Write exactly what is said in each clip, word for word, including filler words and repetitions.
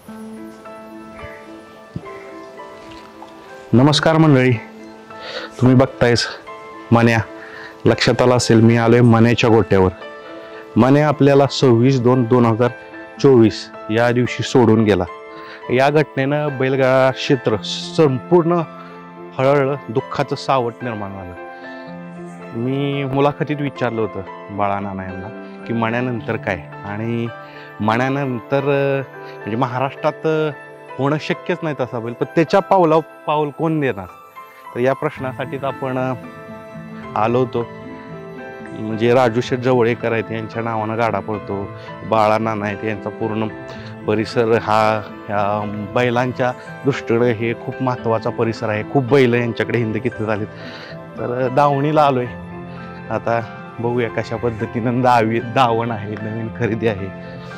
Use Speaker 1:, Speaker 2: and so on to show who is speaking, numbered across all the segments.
Speaker 1: नमस्कार मंडळी, तुम्ही बघतायच मन्या. लक्षात आलं असेल मी आलोय मन्याच्या गोट्यावर. मन्या आपल्याला सव्वीस दोन दोन हजार चोवीस या दिवशी सोडून गेला. या घटनेनं बैलगाडा क्षेत्र संपूर्ण हळहळलं, दुःखाचं सावट निर्माण झालं. मी मुलाखतीत विचारलं होतं बाळा नाना यांना की मण्यानंतर काय, आणि मण्यानंतर म्हणजे महाराष्ट्रात होणं शक्यच नाही तसा बैल, पण त्याच्या पावला पाऊल कोण देणार. तर या प्रश्नासाठीच आपण आलो होतो. म्हणजे राजू शेठ जवळेकर आहेत, यांच्या नावानं गाडा पडतो. बाळा नाना आहेत, यांचा पूर्ण परिसर हा ह्या बैलांच्या दृष्टीने हे खूप महत्त्वाचा परिसर आहे. खूप बैल यांच्याकडे हिंद किती झालेत. तर दावणीला आलोय. आता बघूया कशा पद्धतीनं दावी दावण आहे, नवीन खरेदी आहे.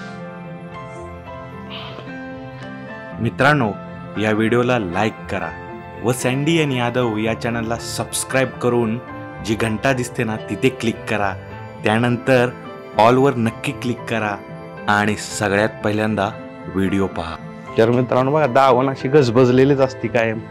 Speaker 2: मित्रांनो, या व्हिडिओला लाईक करा व सँडी आणि यादव या चॅनलला सबस्क्राईब करून जी घंटा दिसते ना तिथे क्लिक करा. त्यानंतर ऑलवर नक्की क्लिक करा आणि सगळ्यात पहिल्यांदा व्हिडिओ पहा.
Speaker 1: तर मित्रांनो बघा, दावण अशी गजबजलेलीच असती कायम.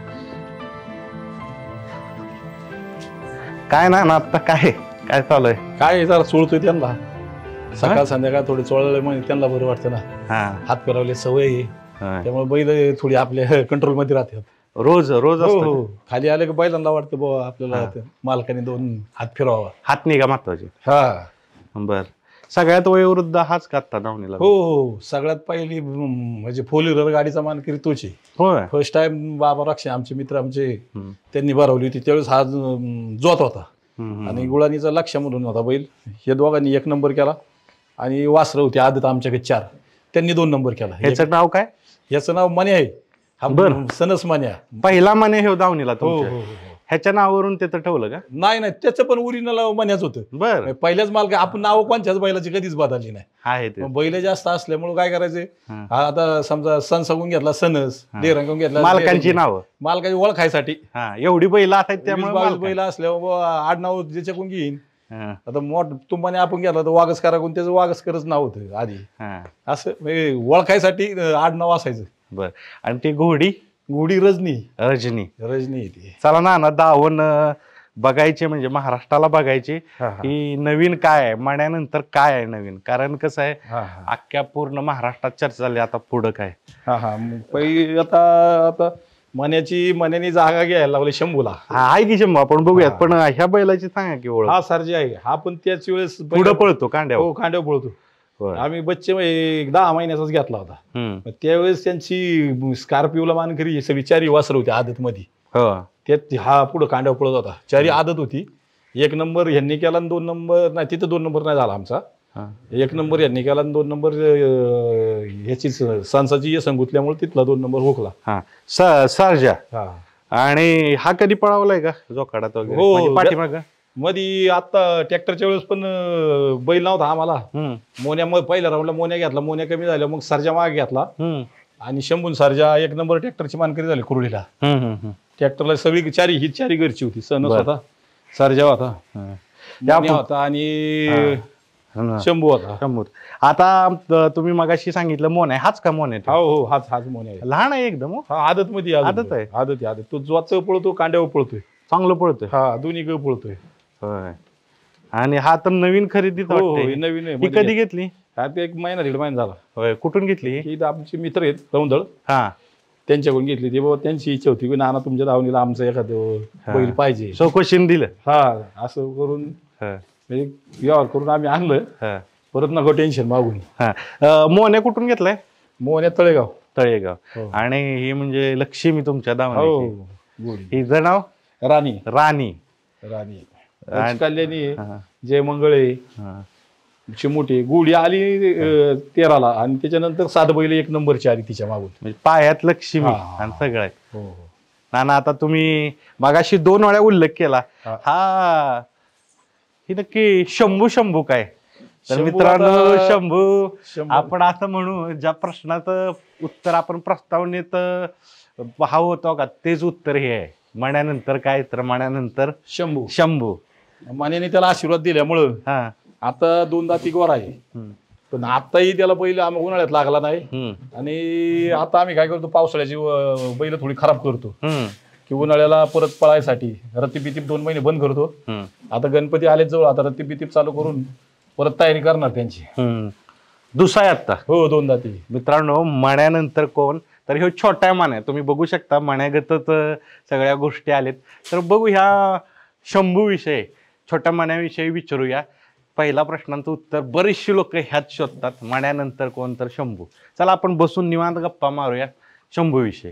Speaker 1: काय ना ना आता काय काय चालू आहे?
Speaker 3: काय जरा चोळतोय त्यांना, सकाळ संध्याकाळ थोडी चोळले म्हणजे त्यांना बरं वाटतं ना.
Speaker 1: हा,
Speaker 3: हात फिरवले सवय आहे, त्यामुळे बैल थोडी आपल्या कंट्रोल मध्ये राहतात.
Speaker 1: रोज रोज
Speaker 3: हो
Speaker 1: असतं
Speaker 3: हो, खाली आले की बैलांना वाटतं बुवा आपल्याला मालकाने दोन हात फिरवावा.
Speaker 1: हात निघा महत्वाचे.
Speaker 3: हा
Speaker 1: बर, सगळ्यात वयोवृद्ध हाच का आता दावणीला?
Speaker 3: हो हो, सगळ्यात पहिली म्हणजे फोर व्हीलर गाडीचा मानकरी तोच आहे.
Speaker 1: होय,
Speaker 3: फर्स्ट टाइम बाबा रक्षा आमचे मित्र आमचे त्यांनी भरवली होती, त्यावेळेस हा जोत होता आणि गुळाणीचा लक्ष म्हणून होता बैल. हे दोघांनी एक नंबर केला आणि वासरं होती आदत आमच्याकडे चार, त्यांनी दोन नंबर केला.
Speaker 1: ह्याचं नाव काय?
Speaker 3: याचं नाव मन्या आहे. हा
Speaker 1: बर,
Speaker 3: सनस मन्या
Speaker 1: पहिला मने हे दावणीला
Speaker 3: हो
Speaker 1: तुमच्या.
Speaker 3: हो.
Speaker 1: ह्याच्या नावावरून ते तर ठेवलं का?
Speaker 3: नाही नाही, त्याचं पण ओरिजिनल मन्याच होतं.
Speaker 1: बर,
Speaker 3: पहिल्याच मालक आपण नाव कोणत्याच बैलाची कधीच बदलली नाही.
Speaker 1: आहे ते.
Speaker 3: मग बैल जास्त असल्यामुळे काय करायचे, हा आता समजा सन सांगून घेतला सनस, डेरंगून घेतला
Speaker 1: मालकांची नावं,
Speaker 3: मालकाची ओळखायसाठी.
Speaker 1: हा, एवढी बैल आहेत त्यामुळे
Speaker 3: बैल असल्यावर आडनाव ज्याच्याकडून घेईन. आता मोठ तुंबाने आपण गेला तर वागसकाराकडून त्याचं वागसकरच नाव होतं आधी. असं म्हणजे ओळखायसाठी आडनाव असायचं.
Speaker 1: बर, आणि ती घोडी
Speaker 3: घोडी रजनी
Speaker 1: रजनी
Speaker 3: रजनी ती.
Speaker 1: चला ना ना दावण बघायचे, म्हणजे महाराष्ट्राला बघायचे की नवीन काय आहे, मण्यानंतर काय आहे नवीन. कारण कसं आहे, अख्ख्या पूर्ण महाराष्ट्रात चर्चा झाली आता पुढं काय.
Speaker 3: हा हा, पै आता आता मण्याची मण्यानी जागा घ्यायला लागली शंभूला.
Speaker 1: आहे की शंभू, आपण बघूयात. पण ह्या बैलाची सांगा की ओळख.
Speaker 3: हा सरजी आहे, हा पण त्याच वेळेस
Speaker 1: पुढं पळतो कांड्यावर.
Speaker 3: हो, कांड्यावर पळतो. आम्ही बच्चे एक दहा महिन्याचाच घेतला होता. त्यावेळेस त्यांची स्कॉर्पिओला मानकरी सगळी चारी वासर होती आदत मध्ये. त्यात हा पुढे कांड्यावर पळत होता. चारी आदत होती. एक नंबर ह्यांनी केला आणि दोन नंबर नाही, तिथं दोन नंबर नाही झाला आमचा. एक नंबर यांनी केला आणि दोन नंबर ह्याची सांसाची ये संगुतल्यामुळे तिथला दोन नंबर हुकला.
Speaker 1: हा, सरजा. आणि हा कधी पळावलाय का जोकाडात वगैरे?
Speaker 3: हो,
Speaker 1: पाठीमाग
Speaker 3: मधी आता ट्रॅक्टरच्या वेळेस पण बैल नव्हता आम्हाला. मोन्या मग पहिल्या राऊंडला मोन्या घेतला, मोन्या कमी झाल्या मग सरजा माग घेतला आणि शंभून सरजा एक नंबर ट्रॅक्टरची मानकरी झाली कुरुडीला. ट्रॅक्टरला सगळी चारी ही चारी घरची होती. सनस होता, सरजा होता, मोन्या होता आणि शंभू होता.
Speaker 1: शंभू. आता तुम्ही मगाशी सांगितलं मोन आहे, हाच का मोन आहे?
Speaker 3: हो हो, हाच हाच मोन्या आहे.
Speaker 1: लहान आहे एकदम.
Speaker 3: आदत मध्ये
Speaker 1: आदत आहे.
Speaker 3: आदत आदत तो जोच पळतो, कांड्यावर पळतोय,
Speaker 1: चांगलं पळतोय.
Speaker 3: हा, दोन्ही ग पळतोय.
Speaker 1: होय, आणि हा तर नवीन खरेदी
Speaker 3: नवीन आहे.
Speaker 1: कधी घेतली?
Speaker 3: आता एक महिना दीड महिना झाला.
Speaker 1: होय, कुठून घेतली?
Speaker 3: इथं आमचे मित्र आहेत रौंदळ,
Speaker 1: हा, त्यांच्याकडून
Speaker 3: घेतली. ते बाबा त्यांची इच्छा होती की नाना तुमच्या धावणीला आमचं एखादं बैल पाहिजे,
Speaker 1: चौकशीन दिलं.
Speaker 3: हा, असं करून व्यवहार करून आम्ही आणलं. परत नको टेन्शन मागून.
Speaker 1: हा, मोन्या कुठून घेतलाय?
Speaker 3: मोन्या तळेगाव.
Speaker 1: तळेगाव. आणि ही म्हणजे लक्ष्मी तुमच्या दावणीची. हिचं नाव
Speaker 3: राणी.
Speaker 1: राणी
Speaker 3: राणी कल्याणी, जय मंगळे, चिमुटे. गुढी आली तेराला आणि त्याच्यानंतर सात बैल एक नंबरची आली तिच्या मागून.
Speaker 1: म्हणजे पायात लक्ष्मी आणि सगळं. नाना आता तुम्ही मगाशी दोन वेळा उल्लेख केला, हा ही नक्की शंभू शंभू काय? तर मित्रांनो, शंभू आपण असं म्हणू, ज्या प्रश्नाचं उत्तर आपण प्रस्तावनेत हवं होतं का तेच उत्तर हे आहे. मण्यानंतर काय? तर मण्यानंतर शंभू. शंभू
Speaker 3: मण्याने त्याला आशीर्वाद दिल्यामुळं आता दोनदा ती गोरा आहे. पण आताही त्याला बैल आम्ही उन्हाळ्यात लागला नाही. आणि आता आम्ही काय करतो, पावसाळ्याची अं, बैल थोडी खराब करतो की उन्हाळ्याला परत पळायसाठी रतीप बितीप दोन महिने बंद करतो. आता गणपती आले जवळ, आता रतीप बितीप चालू करून परत तयारी करणार त्यांची.
Speaker 1: दुसरा आहे आता.
Speaker 3: हो, दोन दाती.
Speaker 1: मित्रांनो, मण्यानंतर कोण, तर हे छोट्या मान्या तुम्ही बघू शकता, मण्यागतच सगळ्या गोष्टी आलेत. तर बघू ह्या शंभू विषय, छोट्या मान्याविषयी विचारूया. पहिला प्रश्नांचं उत्तर बरीचशी लोक ह्यात शोधतात, मण्यानंतर कोण तर शंभू. चला आपण बसून निवांत गप्पा मारूया शंभू विषयी.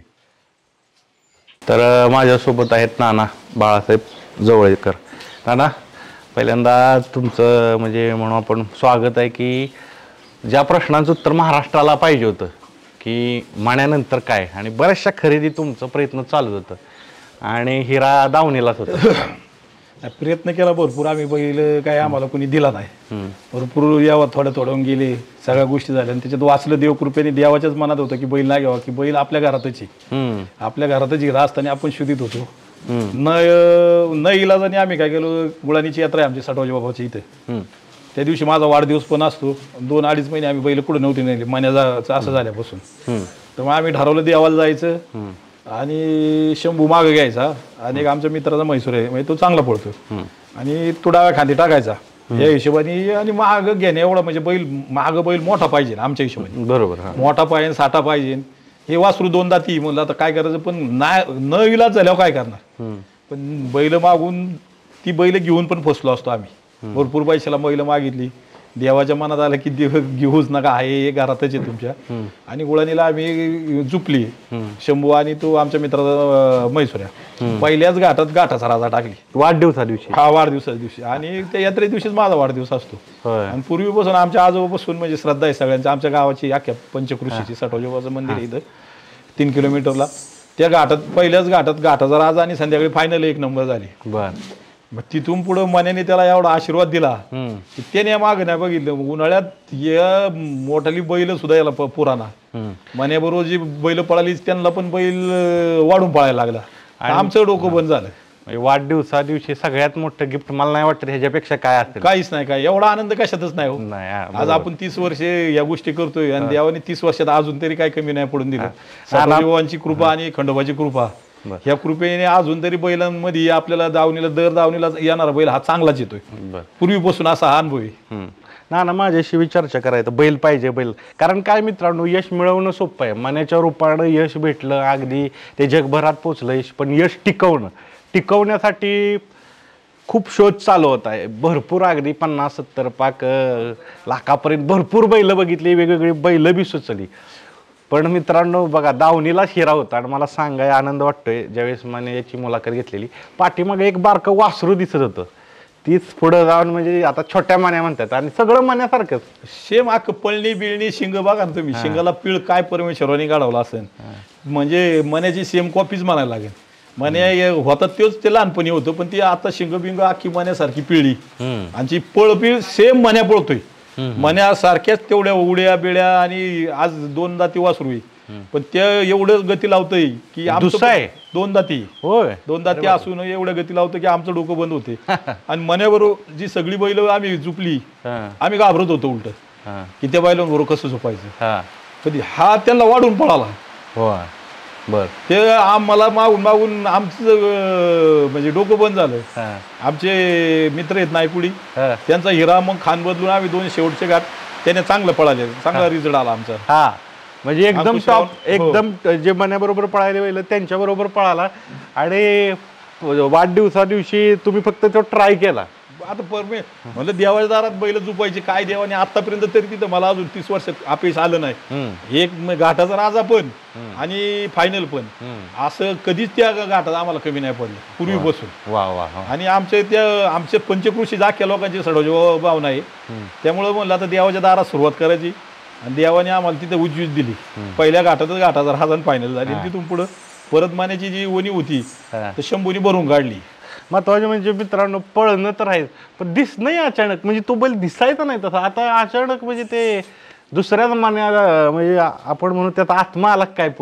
Speaker 1: तर माझ्यासोबत आहेत नाना बाळासाहेब जवळकर. नाना, पहिल्यांदा तुमचं म्हणजे म्हणून आपण स्वागत आहे की ज्या प्रश्नांचं उत्तर महाराष्ट्राला पाहिजे होतं की मण्यानंतर काय, आणि बऱ्याचशा खरेदी तुमचा प्रयत्न चालू होतं आणि हिरा दावणीलाच होता.
Speaker 3: प्रयत्न केला भरपूर आम्ही, बैल काय आम्हाला कोणी दिला नाही. भरपूर यावं थोड्या थोडं गेले, सगळ्या गोष्टी झाल्या. आणि त्याच्यात वाचलं देवकृपेने, देवाच्याच मनात होतं की बैल नाही घ्यावा, की बैल आपल्या घरातच आहे, आपल्या घरातच हिरा असताना आपण शुद्धीत होतो. न न इलाजाने आम्ही काय केलो, गुळाणीची यात्रा आहे आमची साठवाजी बाबाची इथे. त्या दिवशी माझा वाढदिवस पण असतो. दोन अडीच महिने आम्ही बैल कुठे नव्हते नेले महिन्याचा असं झाल्यापासून. तर मग आम्ही ठरवलं देवाला जायचं आणि शंभू मागं घ्यायचा. आणि एक आमच्या मित्राचा म्हैसूर आहे, म्हणजे तो चांगला पळतो, आणि तो डाव्या खांदी टाकायचा या हिशोबाने. आणि माग घेणे एवढा म्हणजे बैल माग बैल मोठा पाहिजे आमच्या हिशोबाने.
Speaker 1: बरोबर,
Speaker 3: मोठा पाहिजे, साठा पाहिजे. हे वासरू दोनदा ती म्हणलं आता काय करायचं, पण न इलाज झाल्यावर काय करणार. पण बैल मागून ती बैल घेऊन पण फसलो असतो आम्ही. भरपूर पैशाला बैल मागितली, देवाच्या मनात आलं की देव घेऊच नका, आहे हे घरातच आहे तुमच्या. आणि गुळाणीला आम्ही झुपली, शंभू आणि तो आमच्या मित्राचा म्हैसूर्या. पहिल्याच घाटात गाठाचा राजा टाकली
Speaker 1: वाढदिवसा दिवशी.
Speaker 3: हा, वाढदिवसाच्या दिवशी. आणि त्या यात्रे दिवशीच माझा वाढदिवस असतो. आणि पूर्वीपासून आमच्या आजोबापासून म्हणजे श्रद्धा आहे सगळ्यांच्या. आमच्या गावाची अख्ख्या पंचकृषीची साठवजीबाचं मंदिर आहे इथं तीन किलोमीटरला. त्या घाटात पहिल्याच घाटात घाटाचा राजा आणि संध्याकाळी फायनल एक नंबर झाली.
Speaker 1: बर.
Speaker 3: मग तिथून पुढे मण्याने त्याला एवढा आशीर्वाद दिला की त्याने माग नाही बघितलं. उन्हाळ्यात या मोठाली बैल सुद्धा याला पुराणा मण्याबरोबर जी बैल पळाली त्यांना पण बैल वाढून पळायला लागला. आमचं डोकं बंद झालं.
Speaker 1: वाढदिवसा दिवशी सगळ्यात मोठं गिफ्ट मला नाही वाटतं ह्याच्यापेक्षा काय असेल.
Speaker 3: काहीच नाही, काय एवढा आनंद कशातच नाही हो. आज आपण तीस वर्षे या गोष्टी करतोय आणि देवाने तीस वर्षात अजून तरी काय कमी नाही पडून दिलं. साठवजीबाबांची कृपा आणि खंडोबाची कृपा, ह्या कृपेने अजून तरी बैलांमध्ये आपल्याला दावणीला दर दावणीला येणारा बैल हा चांगलाच येतोय. पूर्वीपासून असा हा अनुभव आहे.
Speaker 1: ना ना माझ्याशी चर्चा करायचं, बैल पाहिजे बैल. कारण काय मित्रांनो, यश मिळवणं सोपं आहे, मनाच्या रूपानं यश भेटलं, अगदी ते जगभरात पोचलं यश. पण यश टिकवणं, टिकवण्यासाठी खूप शोध चालू होत आहे. भरपूर अगदी पन्नास सत्तर पाक लाखापर्यंत भरपूर बैल बघितली, वेगवेगळी बैल बी सुचली. पण मित्रांनो बघा, दावणीलाच हिरा होता. आणि मला सांगाय आनंद वाटतोय, ज्यावेळेस मला याची मुलाखत घेतलेली, पाठीमागे एक बारकं वासरू दिसत होतं. तीच पुढे जाऊन म्हणजे आता छोट्या मान्या म्हणतात आणि सगळं मान्यासारखंच
Speaker 3: सेम अख्खं पळणी बिळणी शिंग बघा ना तुम्ही. शिंगाला पिळ काय परमेश्वराने काढवला असेल, म्हणजे मण्याची सेम कॉपीच म्हणायला लागेल. मण्या होतात तेच ते लहानपणी होतं, पण ती आता शिंग बिंग अख्खी मण्यासारखी पिळली. आणि पळ पिळ सेम मण्या पळतोय. मण्यासारख्याच तेवढ्या उड्या बिड्या. आणि आज दोन दाती वासरू आहे, पण ते एवढं गती लावतंय की
Speaker 1: आहे
Speaker 3: दोन दाती. होय, दोन दाती असून एवढं गती लावतं की आमचं डोकं बंद होते. आणि मण्याबरोबर जी सगळी बैल आम्ही झुपली, आम्ही घाबरत होतो उलट की त्या बैलांबरोबर कसं झोपायचं. कधी हा त्यांना वाढून पळाला.
Speaker 1: बर.
Speaker 3: ते आम्हाला मागून मागून आमचं म्हणजे डोकं बंद झालं. आमचे मित्र आहेत नायकुडी, त्यांचा हिरा मग खान बदलून आम्ही दोन शेवटचे घाट त्याने चांगलं पळाले, चांगला रिझल्ट आला आमचा.
Speaker 1: हा, म्हणजे एकदम टॉप, एकदम जे मण्याबरोबर पळायला वेळेला त्यांच्या बरोबर पळाला. आणि वाढदिवसा दिवशी तुम्ही फक्त तो ट्राय केला.
Speaker 3: आता परमे म्हणलं देवाच्या दारात बैल झुपायचे काय, देवाने आतापर्यंत तरी तिथं मला अजून तीस वर्ष अपयश आलं नाही. एक घाटाचा राजा पण आणि फायनल पण, असं कधीच त्या घाटात आम्हाला कमी नाही पडलं पूर्वीपासून.
Speaker 1: वा वा.
Speaker 3: आणि आमचे त्या आमचे पंचकृषी जाख्या लोकांची सडोजी भावना आहे. त्यामुळे म्हणलं आता देवाच्या दारात सुरुवात करायची. आणि देवाने आम्हाला तिथे उजवीच दिली. पहिल्या घाटातच घाटाचा राजा फायनल झाली. तिथून पुढं परत मान्याची जी ओणी होती तर शंभूनी भरून काढली.
Speaker 1: महत्वाचे म्हणजे मित्रांनो, पळणं तर आहेच, पण दिसणं अचानक, म्हणजे तो बैल दिसायचा नाही तसा. आता अचानक म्हणजे ते दुसऱ्याच मान्या म्हणजे आपण म्हणू त्याचा आत्मा आला काय पूर्ण.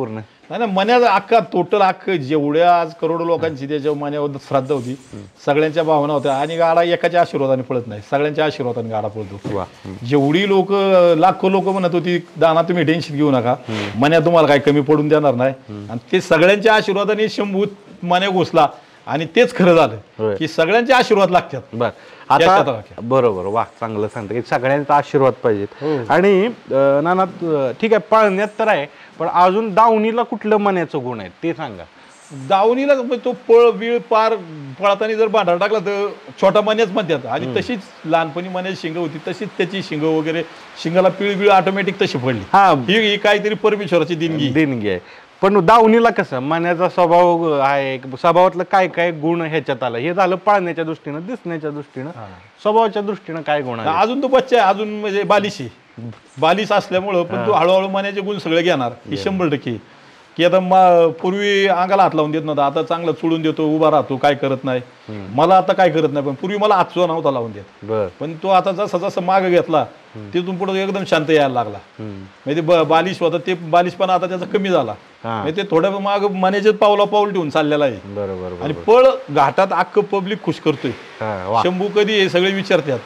Speaker 3: नाही ना मन्याचा अख्खा टोटल अख्खं जेवढ्या आज करोडो लोकांची त्याच्या मन्यावर श्रद्धा होती सगळ्यांच्या भावना होत्या आणि गाडा एकाच्या आशीर्वादाने पळत नाही सगळ्यांच्या आशीर्वादाने गाडा पळतो. जेवढी लोक लाखो लोक म्हणत होती दाना तुम्ही टेन्शन घेऊ नका मन्या तुम्हाला काही कमी पडून देणार नाही आणि ते सगळ्यांच्या आशीर्वादाने शंभू मन्या घुसला आणि तेच खरं झालं की सगळ्यांचे आशीर्वाद लागतात.
Speaker 1: बर आता बरोबर वा चांगलं सांगतं की सगळ्यांचा आशीर्वाद पाहिजेत. आणि नाना ठीक आहे पळण्यात तर आहे पण अजून दावणीला कुठलं मन्याचं गुण आहे ते सांगा.
Speaker 3: दावणीला तो पळ बीळ पार पळताना जर भांडार टाकला तर छोटा मन्याच म्हणतात आणि तशीच लहानपणी मन्याची शिंग होती तशीच त्याची शिंग वगैरे शिंगाला पिळ बीळ ऑटोमॅटिक तशी पडली.
Speaker 1: हा
Speaker 3: ही काहीतरी परमेश्वराची देणगी
Speaker 1: देणगी आहे. पण दावणीला कसं मन्याचा स्वभाव आहे स्वभावातलं काय काय गुण ह्याच्यात आलं हे झालं पाळण्याच्या दृष्टीनं दिसण्याच्या दृष्टीनं स्वभावाच्या दृष्टीनं काय गुण आहे.
Speaker 3: अजून तो बच्चा आहे अजून म्हणजे बालिशी बालिश असल्यामुळं पण तो हळूहळू मन्याचे गुण सगळे घेणार ही शंभर टक्के की आता पूर्वी अंगाला हात लावून देत नव्हता आता चांगलं चुडून देतो उभा राहतो काय करत नाही मला आता काय करत नाही पण पूर्वी मला हात सुद्धा नव्हता लावून देत पण तो आता जसा जसा माग घेतला तिथून पुढे एकदम शांत यायला लागला म्हणजे बालिश होता ते बालिश पण आता त्याचा कमी झाला म्हणजे ते थोड्या माग मन्याचे पावला पाऊल ठेवून चाललेला आहे.
Speaker 1: बरोबर
Speaker 3: आणि पळ घाटात अख्खं पब्लिक खुश करतोय. शंभू कधी आहे सगळे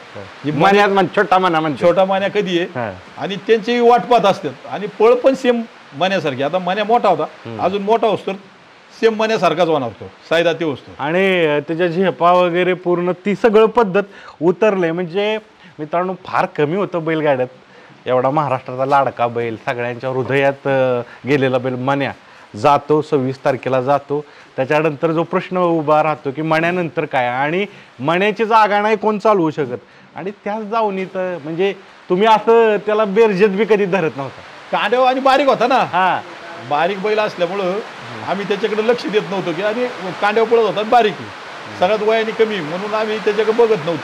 Speaker 3: विचारतात
Speaker 1: छोटा माना
Speaker 3: छोटा मान्या कधी आहे आणि त्यांची वाट पाहत असतात आणि पळ पण सेम मन्यासारखी आता मन्या मोठा होता अजून मोठा असतो सेम मन्यासारखाच होणार तो सायदा ते असतो
Speaker 1: आणि त्याच्या झेपा वगैरे पूर्ण ती सगळं पद्धत उतरले. म्हणजे मित्रांनो फार कमी होतं बैलगाड्यात एवढा महाराष्ट्राचा लाडका बैल सगळ्यांच्या हृदयात गेलेला बैल मन्या जातो सव्वीस तारखेला जातो. त्याच्यानंतर जो प्रश्न उभा राहतो की मण्यानंतर काय आणि मण्याची जागा नाही कोण चालवू शकत आणि त्याच जाऊनीत म्हणजे तुम्ही असं त्याला बेरजेत बी कधी धरत नव्हता.
Speaker 3: कांड्यावर आणि बारीक होता ना
Speaker 1: हा
Speaker 3: बारीक बैल असल्यामुळं आम्ही त्याच्याकडे लक्ष देत नव्हतो की आणि कांड्यावर पळत होता बारीक सगळ्यात वयाने कमी म्हणून आम्ही त्याच्याकडे बघत नव्हतो.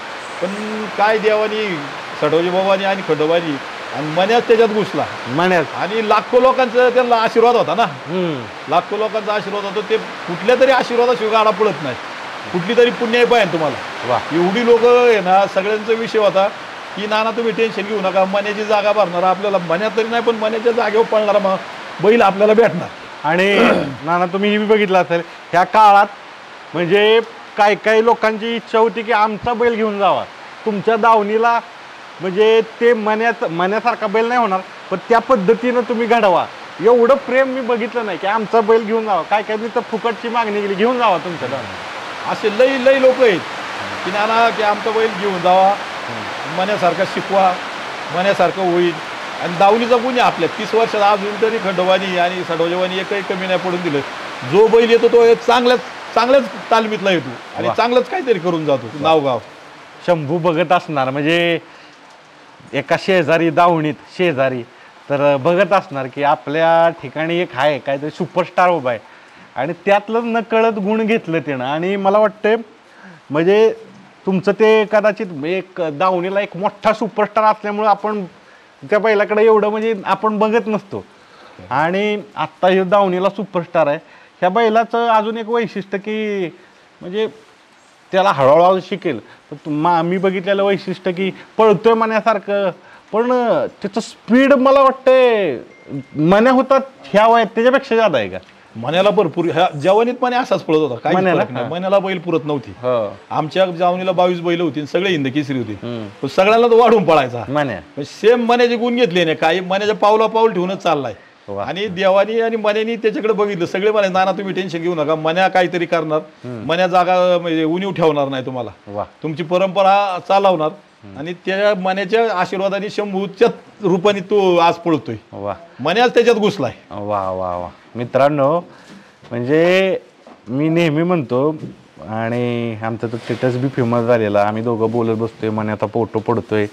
Speaker 3: पण काय देवानी सटोजी बाबानी आणि खंडोबानी आणि मन्यात त्याच्यात घुसला
Speaker 1: मन्यात आणि
Speaker 3: लाखो लोकांचा त्यांना आशीर्वाद होता ना लाखो लोकांचा आशीर्वाद होता ते कुठल्या तरी आशीर्वादाशिवाय गाडा पळत नाही कुठली तरी पुण्याई पाहिजे तुम्हाला एवढी लोक आहे ना सगळ्यांचा विषय होता की नाना तुम्ही टेन्शन घेऊ नका मन्याची जागा भरणार आपल्याला मन्यात तरी नाही पण मन्याच्या जागेवर पळणारा मग बैल आपल्याला भेटणार. आणि
Speaker 1: नाना तुम्ही ही बघितलं असेल ह्या काळात म्हणजे काही काही लोकांची इच्छा होती की आमचा बैल घेऊन जावा तुमच्या दावणीला म्हणजे ते मन्यात मन्यासारखा बैल नाही होणार पण त्या पद्धतीनं तुम्ही घडवा एवढं प्रेम मी बघितलं नाही की आमचा बैल घेऊन जावा. काय काय मी तर फुकटची मागणी केली घेऊन जावा तुमच्या दावणी
Speaker 3: असे लई लई लोक आहेत की नाना की आमचा बैल घेऊन जावा मन्यासारखा शिकवा मन्यासारखं होईल आणि दावणीचा गुण आहे आपल्या तीस वर्षात अजून तरी खंडोबानी आणि सडोजेवानी एकही कमी नाही पडून दिलं. जो बैल येतो तो चांगल्याच चांगल्याच तालमीतला येतो आणि चांगलंच काहीतरी करून जातो नावगाव.
Speaker 1: शंभू बघत असणार म्हणजे एका शेजारी दावणीत शेजारी तर बघत असणार की आपल्या ठिकाणी एक आहे काहीतरी सुपरस्टार उभा आहे आणि त्यातलं नकळत गुण घेतलं त्यानं. आणि मला वाटतं म्हणजे तुमचं ते कदाचित एक दावणीला एक मोठा सुपरस्टार असल्यामुळं आपण त्या बैलाकडे एवढं म्हणजे आपण बघत नसतो आणि आत्ता हे दावणीला सुपरस्टार आहे. ह्या बैलाचं अजून एक वैशिष्ट्य की म्हणजे त्याला हळूहळू शिकेल मा मी बघितलेलं वैशिष्ट्य की पळतोय मन्यासारखं पण त्याचं स्पीड मला वाटतंय मन्या होतात ह्या वयात त्याच्यापेक्षा जादा आहे का.
Speaker 3: मन्याला भरपूर ह्या जवानीत मने असाच पळत होता काही मन्याला बैल पुरत नव्हती. आमच्या जवानीला बावीस बैल होती सगळे हिंद केसरी होती सगळ्याला तो वाढून पळायचा मन्या सेम मन्याचे गुण घेतले नाही काही मन्याच्या पावला पाऊल ठेवूनच चाललाय. आणि देवानी आणि मन्यानी त्याच्याकडे बघितलं सगळे म्हणाले नाना तुम्ही टेन्शन घेऊ नका मन्या काहीतरी करणार मन्या जागा म्हणजे उणीव ठेवणार नाही तुम्हाला तुमची परंपरा चालवणार आणि त्या मन्याच्या आशीर्वादाने शंभूच्या रूपाने तो आज पळतोय मन्याच त्याच्यात घुसलाय.
Speaker 1: वा वा वा मित्रांनो म्हणजे मी नेहमी म्हणतो आणि आमचा तो स्टेटस बी फेमस झालेला आम्ही दोघं बोलत बसतोय मन्याचा फोटो पडतोय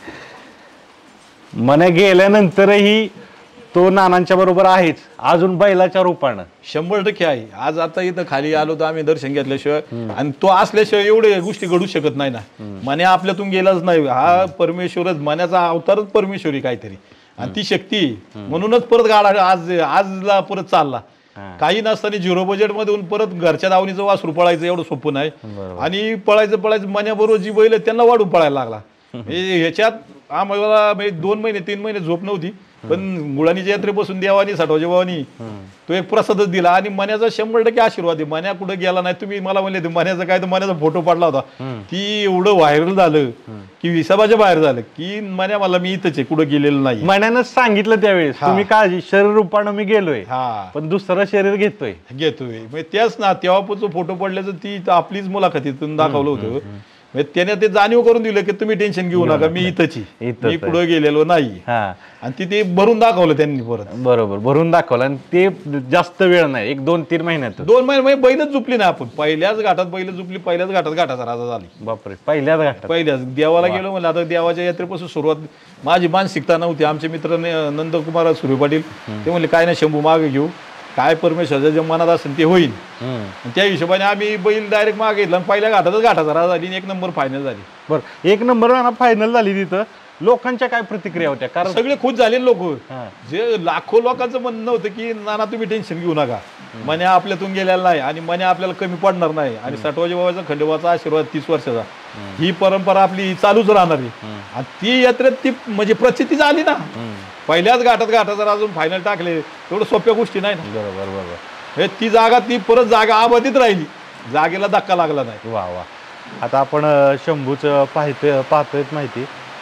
Speaker 1: मन्या गेल्यानंतरही तो नानांच्या बरोबर आहेच अजून बैलाच्या रूपानं
Speaker 3: शंभर टक्के आहे. आज आता इथं खाली आलो तर आम्ही दर्शन घेतल्याशिवाय आणि तो असल्याशिवाय एवढे गोष्टी घडू शकत नाही ना. मन्या आपल्यातून गेलाच नाही हा परमेश्वरच मन्याचा अवतारच परमेश्वरी काहीतरी आणि ती शक्ती म्हणूनच परत गाडा आज आजला परत चालला. काही नसताना झिरो बजेट मधून परत घरच्या दावणीचं वासरू पळायचं एवढं सोपं नाही आणि पळायचं पळायचं मन्याबरोबर जी बैल त्यांना वाढून पळायला लागला. ह्याच्यात आम्हाला म्हणजे दोन महिने तीन महिने झोप नव्हती, पण मुळानीच्या यात्रेपासून देवानी साठवाजी बाबांनी तो एक प्रसादच दिला आणि मन्याचा शंभर टक्के आशीर्वाद आहे. मन्या कुठं गेला नाही. तुम्ही मला म्हणले मन्याचा काय तर मन्याचा फोटो पाडला होता, ती एवढं व्हायरल झालं की विसाबाच्या बाहेर झालं की मन्या मला मी इथंच आहे, कुठं गेलेलं नाही.
Speaker 1: मन्यानं सांगितलं त्यावेळेस तुम्ही काळजी शरीर रूपानं मी गेलोय,
Speaker 3: हा
Speaker 1: पण दुसरं शरीर घेतोय
Speaker 3: घेतोय. म्हणजे त्याच ना तेव्हापासून फोटो पडल्याचं ती आपलीच मुलाखतीतून दाखवलं होतं. म्हणजे त्याने ते जाणीव करून दिलं की तुम्ही टेन्शन घेऊ नका, मी इथंच आहे, मी पुढे गेलेलो नाही. आणि तिथे भरून दाखवलं त्यांनी परत.
Speaker 1: बरोबर, भरून दाखवलं. आणि ते जास्त वेळ नाही, एक दोन तीन महिन्यात
Speaker 3: दोन महिने म्हणजे बैलच झुपली नाही. आपण पहिल्याच घाटात बैल झुपली, पहिल्याच घाटात घाटाचा राजा झाली.
Speaker 1: बापरे, पहिल्याच घाटात
Speaker 3: पहिल्याच देवाला गेलो म्हणलं. आता देवाच्या यात्रेपासून सुरुवात माझी मानसिकता नव्हती. आमचे मित्र नंदकुमार सूर्य पाटील ते म्हणले काय नाही शंभू मागे घेऊ, काय परमेश्वराच्या जे मनात असेल ते होईल. त्या हिशोबाने आम्ही बैल डायरेक्ट मागे घेतला. पहिल्या घाटातच घाटाचा राजा झाली, एक नंबर फायनल झाली.
Speaker 1: बरं, एक नंबर फायनल झाली. तिथं लोकांच्या काय प्रतिक्रिया होत्या? कारण
Speaker 3: सगळे खुश झाले लोक. जे लाखो लोकांचं म्हणणं होतं की नाना तुम्ही टेन्शन घेऊ नका, मन्या आपल्यातून गेलेला नाही आणि मन्या आपल्याला कमी पडणार नाही. आणि साठवाजी बाबाचा खंडोबाचा आशीर्वाद तीस वर्षाचा, ही परंपरा आपली चालूच राहणार आहे. आणि ती यात्रेत ती म्हणजे प्रचिती झाली ना. पहिल्याच घाटात घाटात जर अजून फायनल टाकले, एवढं सोप्या गोष्टी नाही ना.
Speaker 1: बरोबर बरोबर.
Speaker 3: हे ती जागा ती परत जागा आबाधित राहिली, जागेला धक्का लागला नाही.
Speaker 1: वा वा. आता आपण शंभूचं पाहतोय पाहतोय माहिती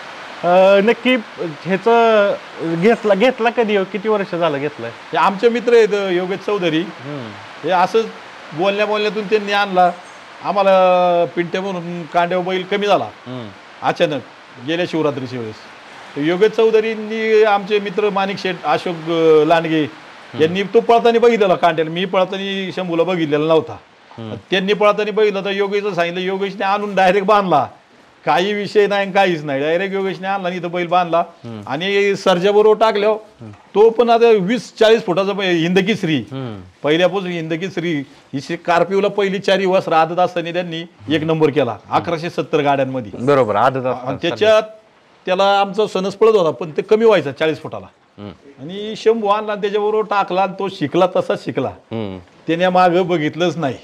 Speaker 1: नक्की ह्याचं घेतला घेतला कधी, किती वर्ष झालं घेतलंय?
Speaker 3: हे आमचे मित्र आहेत योगेश चौधरी, हे असंच बोलण्या बोलण्यातून त्यांनी आणला. आम्हाला पिंट्या म्हणून कांड्यावर बैल कमी झाला अचानक गेल्या शिवरात्रीच्या वेळेस. योगेश चौधरींनी आमचे मित्र माणिक शेठ, अशोक लांडगे यांनी तो पळताना बघितलेला कांड्याला. मी पळताना शंभूला बघितलेला नव्हता. त्यांनी पळताना बघितलं तर योगेशचं सांगितलं. योगेशने आणून डायरेक्ट बांधला, काही विषय नाही काहीच नाही. डायरेक्ट योगेशने आणला आणि इथं बैल बांधला आणि सर्जा बरोबर टाकल्यावर तो पण आता वीस चाळीस फुटाचा हिंदकीसरी, पहिल्यापासून हिंदकीसरी ही स्कॉर्पिओला पहिली चारी वास राहत असताना त्यांनी एक नंबर केला अकराशे सत्तर गाड्यांमध्ये.
Speaker 1: बरोबर. आदत
Speaker 3: त्याच्यात त्याला आमचा सणस पडत होता, पण ते कमी व्हायचा चाळीस फुटाला. आणि शंभू आणला त्याच्याबरोबर टाकला आणि तो शिकला तसाच शिकला, त्याने माग बघितलंच नाही.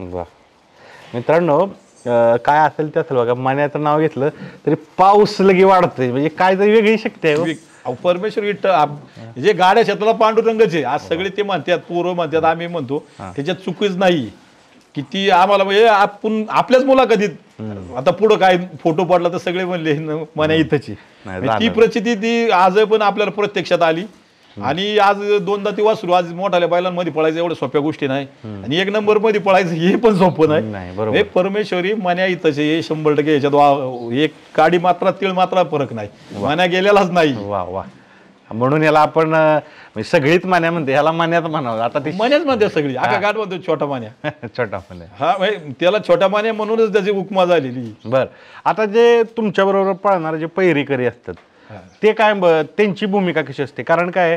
Speaker 1: मित्रांनो, काय असेल ते असेल बघा, मन्याचं नाव घेतलं तरी पाऊस लगे वाढतोय, म्हणजे काय तरी वेगळी शक्ती आहे.
Speaker 3: परमेश्वर विठ्ठल जे गाड्या शेताला पांडुरंगच आहे. आज सगळे ते म्हणतात, पोरं म्हणतात, आम्ही म्हणतो, त्याच्यात चुकीच नाही. किती आम्हाला म्हणजे आपण आपल्याच मुलाखतीत आता पुढं काय फोटो पडला तर सगळे म्हणले मन्या इथंची. ती प्रचिती ती आज पण आपल्याला प्रत्यक्षात आली. आणि आज दोनदा ती वासरू आज मोठ्या बैलांमध्ये पळायचं एवढं सोप्या गोष्टी नाही. आणि एक नंबर मध्ये पळायचं हे पण सोपं नाही. परमेश्वरी मन्या इथंच हे शंभर टक्के. याच्यात एक काडी मात्रा तीळ मात्रा फरक नाही, मन्या गेलेलाच नाही.
Speaker 1: वा वा. म्हणून याला आपण सगळीच मान्या म्हणते, ह्याला मान्यात म्हणावं. आता ती
Speaker 3: मन्याच म्हणते सगळी, आका गाठ म्हणतो छोटा मान्या.
Speaker 1: छोटा मान्या,
Speaker 3: हा त्याला छोटा मान्या म्हणूनच त्याची उपमा झालेली.
Speaker 1: बर. आता जे तुमच्या बरोबर पळणारे जे पैरीकरी असतात ते काय, त्यांची भूमिका कशी असते? कारण काय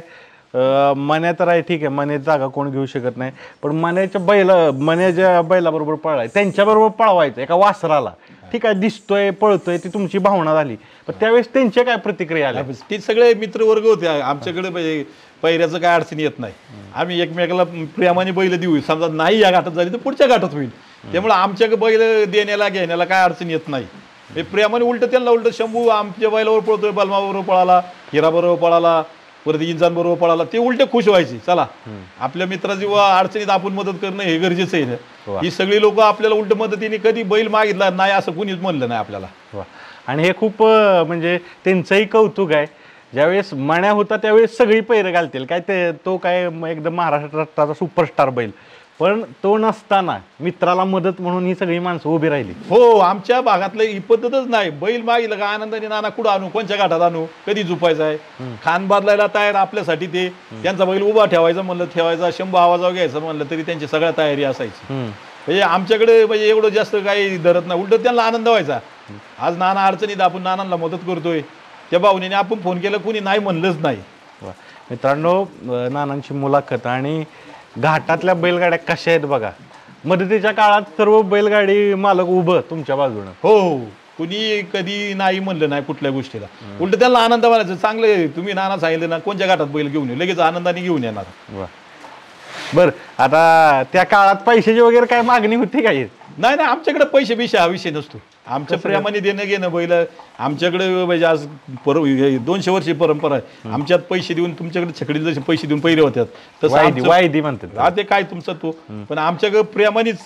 Speaker 1: मन्या तर आहे, ठीक आहे, मन्याची जागा कोण घेऊ शकत नाही, पण मन्याच्या बैला मन्याच्या बैलाबरोबर पळाय, त्यांच्याबरोबर पळवायचं एका वासराला, ठीक आहे, दिसतोय पळतोय, ती तुमची भावना झाली. पण त्यावेळेस त्यांच्या काय प्रतिक्रिया आल्या?
Speaker 3: ते सगळे मित्रवर्ग होते आमच्याकडे. पैऱ्याचं काय अडचण येत नाही. आम्ही एकमेकाला प्रेमाने बैल देऊ. समजा नाही या घाटात झाली तर पुढच्या घाटात होईल. त्यामुळे आमच्याकडे बैल देण्याला घेण्याला काय अडचण येत नाही. प्रेमाने उलट त्यांना उलट शंभू आमच्या बैलावर पळतोय, बलमाबरोबर पळाला, हिरा बरोबर पळाला, परत इंजान बरोबर पळाला, ते उलटे खुश व्हायचे. चला आपल्या मित्राची अडचणीत आपण मदत करणं हे गरजेचं आहे. ही सगळी लोक आपल्याला उलट मदतीने कधी बैल मागितला नाही असं कुणीच म्हणलं नाही आपल्याला.
Speaker 1: आणि हे खूप म्हणजे त्यांचंही कौतुक आहे. ज्यावेळेस मन्या होता त्यावेळेस सगळी पैर घालतील काय, ते तो काय एकदम महाराष्ट्राचा सुपरस्टार बैल, पण तो नसताना मित्राला मदत म्हणून ही सगळी माणसं उभी राहिली.
Speaker 3: हो, आमच्या भागातलं ही पद्धतच नाही. बैल मागितलं का आनंदाने नाना कुठं आणू, कोणत्या घाटात आणू, कधी झुपायचा आहे, खान बदलायला तयार आपल्यासाठी. ते त्यांचा बैल उभा ठेवायचा म्हणलं ठेवायचा, शंभू आवाजावर घ्यायचं म्हणलं तरी त्यांची सगळ्या तयारी असायची. म्हणजे आमच्याकडे म्हणजे एवढं जास्त काही धरत नाही, उलट त्यांना आनंद व्हायचा. आज नाना अडचणीत आपण नानांना मदत करतोय, त्या भावनेने आपण फोन केला कुणी नाही म्हणलंच नाही.
Speaker 1: मित्रांनो, नानांची मुलाखत आणि घाटातल्या बैलगाड्या कशा आहेत बघा. मदतीच्या काळात सर्व बैलगाडी मालक उभं तुमच्या बाजूनं.
Speaker 3: हो, कुणी कधी नाही म्हणलं नाही कुठल्या गोष्टीला. उलट त्याला आनंद वाटायचा. चांगले तुम्ही नाना सांगितलं ना कोणत्या घाटात बैल घेऊन येऊ, लगेच आनंदाने घेऊन येणार.
Speaker 1: बर. आता त्या काळात पैशाची वगैरे काय मागणी होती काय?
Speaker 3: नाही नाही आमच्याकडे पैसे बिशे हा विषय नसतो. आमच्या प्रेमाने देणं घेणं बैल आमच्याकडे म्हणजे आज पर दोनशे वर्षी परंपरा आहे. आमच्यात पैसे देऊन तुमच्याकडे छकडीला जसे पैसे देऊन पैरे होतात तसं
Speaker 1: वायदी म्हणतात
Speaker 3: ते काय तुमचं तो. पण आमच्याकडे प्रेमानेच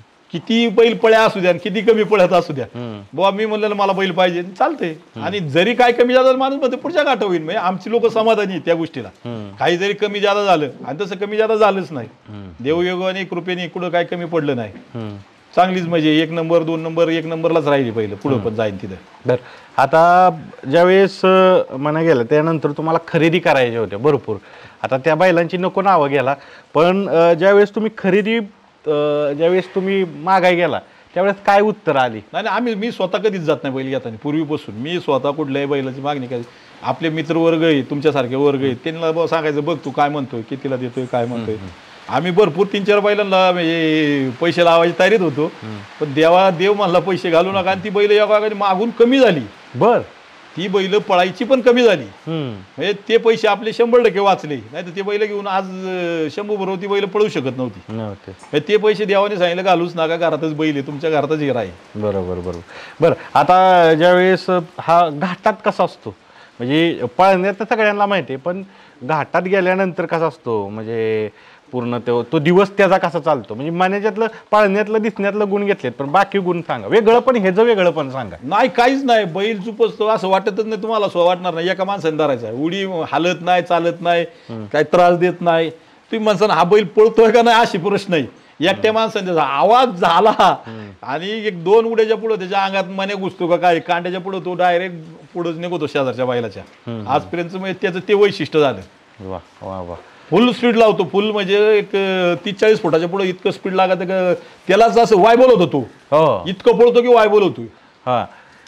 Speaker 3: किती बैल पळ्या असू द्या किती कमी पळ्यात असू द्या बाबा मी म्हणलं मला बैल पाहिजे चालते. आणि जरी काय कमी जादा माणूस म्हणतो पुढच्या गाठा होईल म्हणजे आमची लोक समाधानी त्या गोष्टीला. काही जरी कमी जादा झालं आणि तसं कमी जादा झालंच नाही. देवयोगाने कृपेने कुठं काय कमी पडलं नाही. चांगलीच म्हणजे एक नंबर दोन नंबर एक नंबरलाच राहिली पहिलं पुढं पण जाईल तिथं.
Speaker 1: बर आता ज्यावेळेस म्हणा गेलं त्यानंतर तुम्हाला खरेदी करायच्या होत्या भरपूर. आता त्या बैलांची नको नावं गेला पण ज्यावेळेस तुम्ही खरेदी ज्यावेळेस तुम्ही मागाय गेला त्यावेळेस काय उत्तर आली?
Speaker 3: नाही आम्ही मी स्वतः कधीच जात नाही बैल घेताना पूर्वीपासून. मी स्वतः कुठल्याही बैलाची मागणी करायची. आपले मित्र वर्ग आहे तुमच्यासारखे वर्ग आहेत त्यांना सांगायचं बघ तू काय म्हणतोय कितीला देतोय काय म्हणतोय. आम्ही भरपूर तीन चार बैलांना म्हणजे पैसे लावायची तयारीत होतो पण देवा देव म्हणला पैसे घालू नका आणि ती बैल या मागून कमी झाली.
Speaker 1: बर
Speaker 3: ती बैल पळायची पण कमी झाली म्हणजे ते पैसे आपले शंभर टक्के वाचले. नाही तर ते बैल घेऊन आज शंभू बरोबर ती बैल पळू शकत नव्हती. ते पैसे देवाने सांगितलं घालूच नका घरातच बैल आहे तुमच्या घरातच हिरा आहे.
Speaker 1: बरोबर बरोबर. बरं आता ज्यावेळेस हा घाटात कसा असतो म्हणजे पळण्यात तर सगळ्यांना माहिती आहे पण घाटात गेल्यानंतर कसा असतो म्हणजे पूर्ण तो तो दिवस त्याचा कसा चालतो म्हणजे मनाच्यातलं पाळण्यातलं दिसण्यातलं गुण घेतलेत पण बाकी गुण सांगा वेगळं पण ह्याचं वेगळं पण सांगा.
Speaker 3: नाही काहीच नाही बैल चुपसतो असं वाटतच नाही तुम्हाला स्व वाटणार नाही. एका माणसाने धरायचा उडी हालत नाही चालत नाही काही त्रास देत नाही. तुम्ही माणसानं हा बैल पळतोय का नाही अशी प्रश्न नाही. एकट्या माणसाने आवाज झाला आणि एक दोन उड्याच्या पुढे त्याच्या अंगात मने घुसतो का काय कांड्याच्या पुढे तो डायरेक्ट पुढेच निघतो शेजारच्या बैलाच्या. आजपर्यंत म्हणजे त्याचं ते वैशिष्ट्य झालं.
Speaker 1: वा वा वा.
Speaker 3: फुल स्पीड लावतो फुल म्हणजे एक तीस चाळीस फुटाच्या पुढे इतकं स्पीड लागत त्यालाच असं वाय बोलवतो तो इतकं पळतो की वाय बोलवतो.
Speaker 1: हा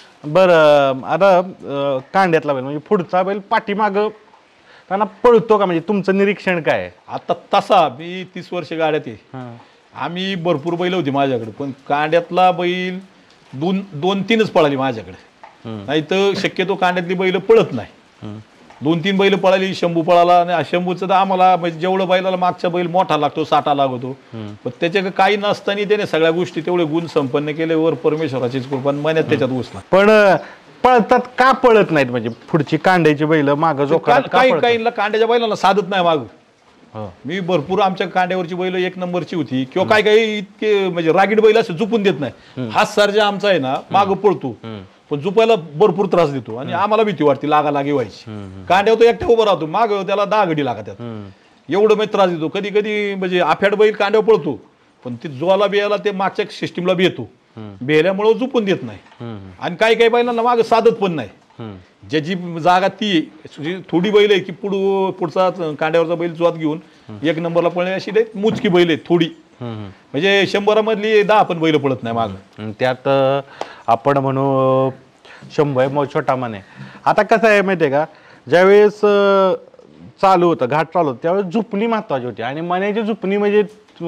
Speaker 1: बरं आता कांड्यातला बैल म्हणजे पुढचा बैल पाठीमाग त्यांना पळतो का म्हणजे तुमचं निरीक्षण काय?
Speaker 3: आता तसा मी तीस वर्ष गाड्यात आहे आम्ही भरपूर बैल होती माझ्याकडे पण कांड्यातला बैल दोन दोन तीनच पळाली माझ्याकडे. नाही तर शक्यतो कांड्यातली बैल पळत नाही. दोन तीन बैल पळाली शंभू पळाला आणि शंभूचं तर आम्हाला म्हणजे जेवढं बैलाला मागचा बैल मोठा लागतो साठा लागतो पण त्याच्या काही नसताना त्याने सगळ्या गोष्टी तेवढे गुण संपन्न केले वर परमेश्वराचीच कृपा मनात त्याच्यात घुसला.
Speaker 1: पण पळतात का पळत नाहीत म्हणजे पुढची कांड्याची बैल माग जो
Speaker 3: काही काहींना कांड्याच्या बैलाला साधत नाही माग. मी भरपूर आमच्या कांड्यावरची बैल एक नंबरची होती किंवा काय काही इतके म्हणजे रागीड बैल असं झुपून देत नाही. हाच सारजा आमचा आहे ना माग पळतो पण झुपायला भरपूर त्रास देतो आणि आम्हाला भीती वाटते लागा लागी व्हायची. कांड्यावर तो एकट्या उभा राहतो माग त्याला दहा घडी लागतात एवढं मी त्रास देतो. कधी कधी म्हणजे आफ्याड बैल कांड्यावर पळतो पण ते जोला बियाला ते मागच्या सिस्टीमला बी येतो बेल्यामुळे झुपून देत नाही. आणि काही काही बैलांना माग साधत पण नाही. ज्याची जागा ती थोडी बैल आहे की पुढ पुढचा कांड्यावरचा बैल जोत घेऊन एक नंबरला पळणे अशी मुचकी बैल आहे थोडी म्हणजे शंभरामधली दहा पण बैल पळत नाही माग.
Speaker 1: त्यात आपण म्हणू शंभर मग छोटा माने. आता कसं आहे माहिती आहे का ज्यावेळेस चालू होतं घाट चालू होतं त्यावेळेस झुपणी महत्वाची होती आणि मनाची झुपणी म्हणजे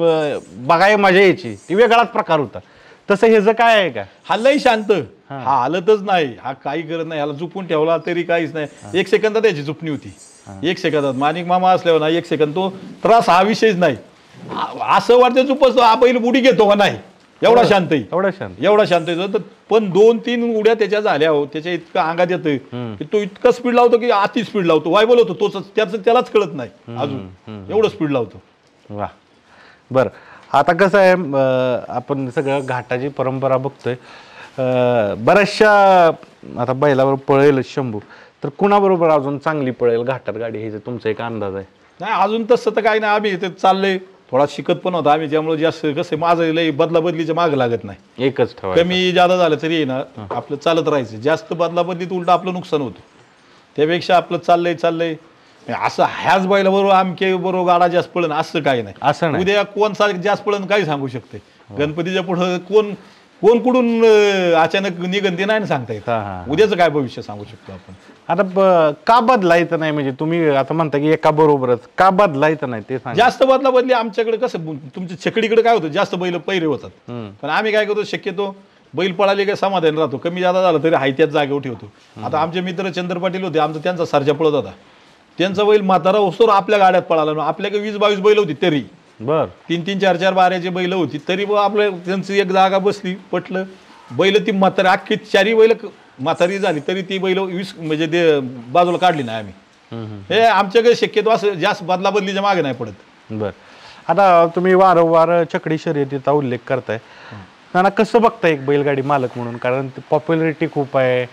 Speaker 1: बघाय मजा यायची ती वेगळाच प्रकार होता. तसं हे जर काय आहे का
Speaker 3: हा लय शांत हा हालतच नाही हा काही करत नाही ह्याला झुपून ठेवला तरी काहीच नाही. एक सेकंदात त्याची झुपणी होती एक सेकंदात माणिक मामा असल्यावर ना एक सेकंद तो त्रास हा विषयच नाही. असं वाटतं चुपच हा बैल उडी घेतो का नाही एवढा शांत आहे
Speaker 1: एवढा शांत एवढा
Speaker 3: शांत आहे. पण दोन तीन उड्या त्याच्या झाल्या हो त्याच्या इतकं अंगात येतं की तो इतकं स्पीड लावतो की अति स्पीड लावतो वाय बोलवतो तोच त्याचं त्यालाच कळत नाही अजून एवढं स्पीड लावतो.
Speaker 1: वा बरं आता कसं आहे आपण सगळं घाटाची परंपरा बघतोय बऱ्याचशा आता बैलावर पळेल शंभू तर कुणाबरोबर अजून चांगली पळेल घाटात गाडी हे तुमचा एक अंदाज आहे?
Speaker 3: नाही अजून तसं तर काही नाही आम्ही ते चाललंय थोडा शिकत पण होता आम्ही त्यामुळे जास्त कसं माझं लई बदला बदलीच्या माग लागत नाही.
Speaker 1: एकच ठेवा
Speaker 3: कमी जादा झालं तरी ना आपलं चालत राहायचं जास्त बदला बदलीत उलट आपलं नुकसान होतं त्यापेक्षा आपलं चाललंय चाललंय असं ह्याच बैला बरोबर आमके बरोबर गाडा जास्त पळण असं काही नाही.
Speaker 1: असं नाही
Speaker 3: उद्या कोण जास्त पळण काही सांगू शकते. गणपतीच्या पुढं कोण कोण कुठून अचानक निघन ते नाही सांगता येत. उद्याचं काय भविष्य सांगू शकतो आपण.
Speaker 1: आता का बदलायचं नाही म्हणजे तुम्ही आता म्हणता की एका बरोबरच का बदलायचं नाही ते सांगा.
Speaker 3: जास्त बदला बदली आमच्याकडे कसं तुमच्या छकडीकडे काय होतं जास्त बैल पैरे होतात पण आम्ही काय करतो शक्यतो बैल पळाले काय समाधान राहतो कमी जादा झालं तरी हाय त्याच जागेवर ठेवतो. आता आमचे मित्र चंद्र पाटील होते आमचा त्यांचा सर्जा पळत होता त्यांचा बैल म्हातारा असतो आपल्या गाड्यात पळाला आपल्याकडे वीस बावीस बैल होती तरी
Speaker 1: बर
Speaker 3: तीन तीन चार चार बाऱ्याची बैल होती तरी बा आपलं त्यांची एक जागा बसली पटलं बैल ती म्हातारी अख्खी चारी बैल म्हातारी झाली तरी ती बैल वीस म्हणजे ते बाजूला काढली नाही आम्ही. हे आमच्याकडे शक्यतो असं जास्त बदला बदलीच्या मागे नाही पडत.
Speaker 1: बर आता तुम्ही वारंवार छकडी शर्यतीचा उल्लेख करताय ना, कसं बघताय एक बैलगाडी मालक म्हणून? कारण पॉप्युलरिटी खूप आहे,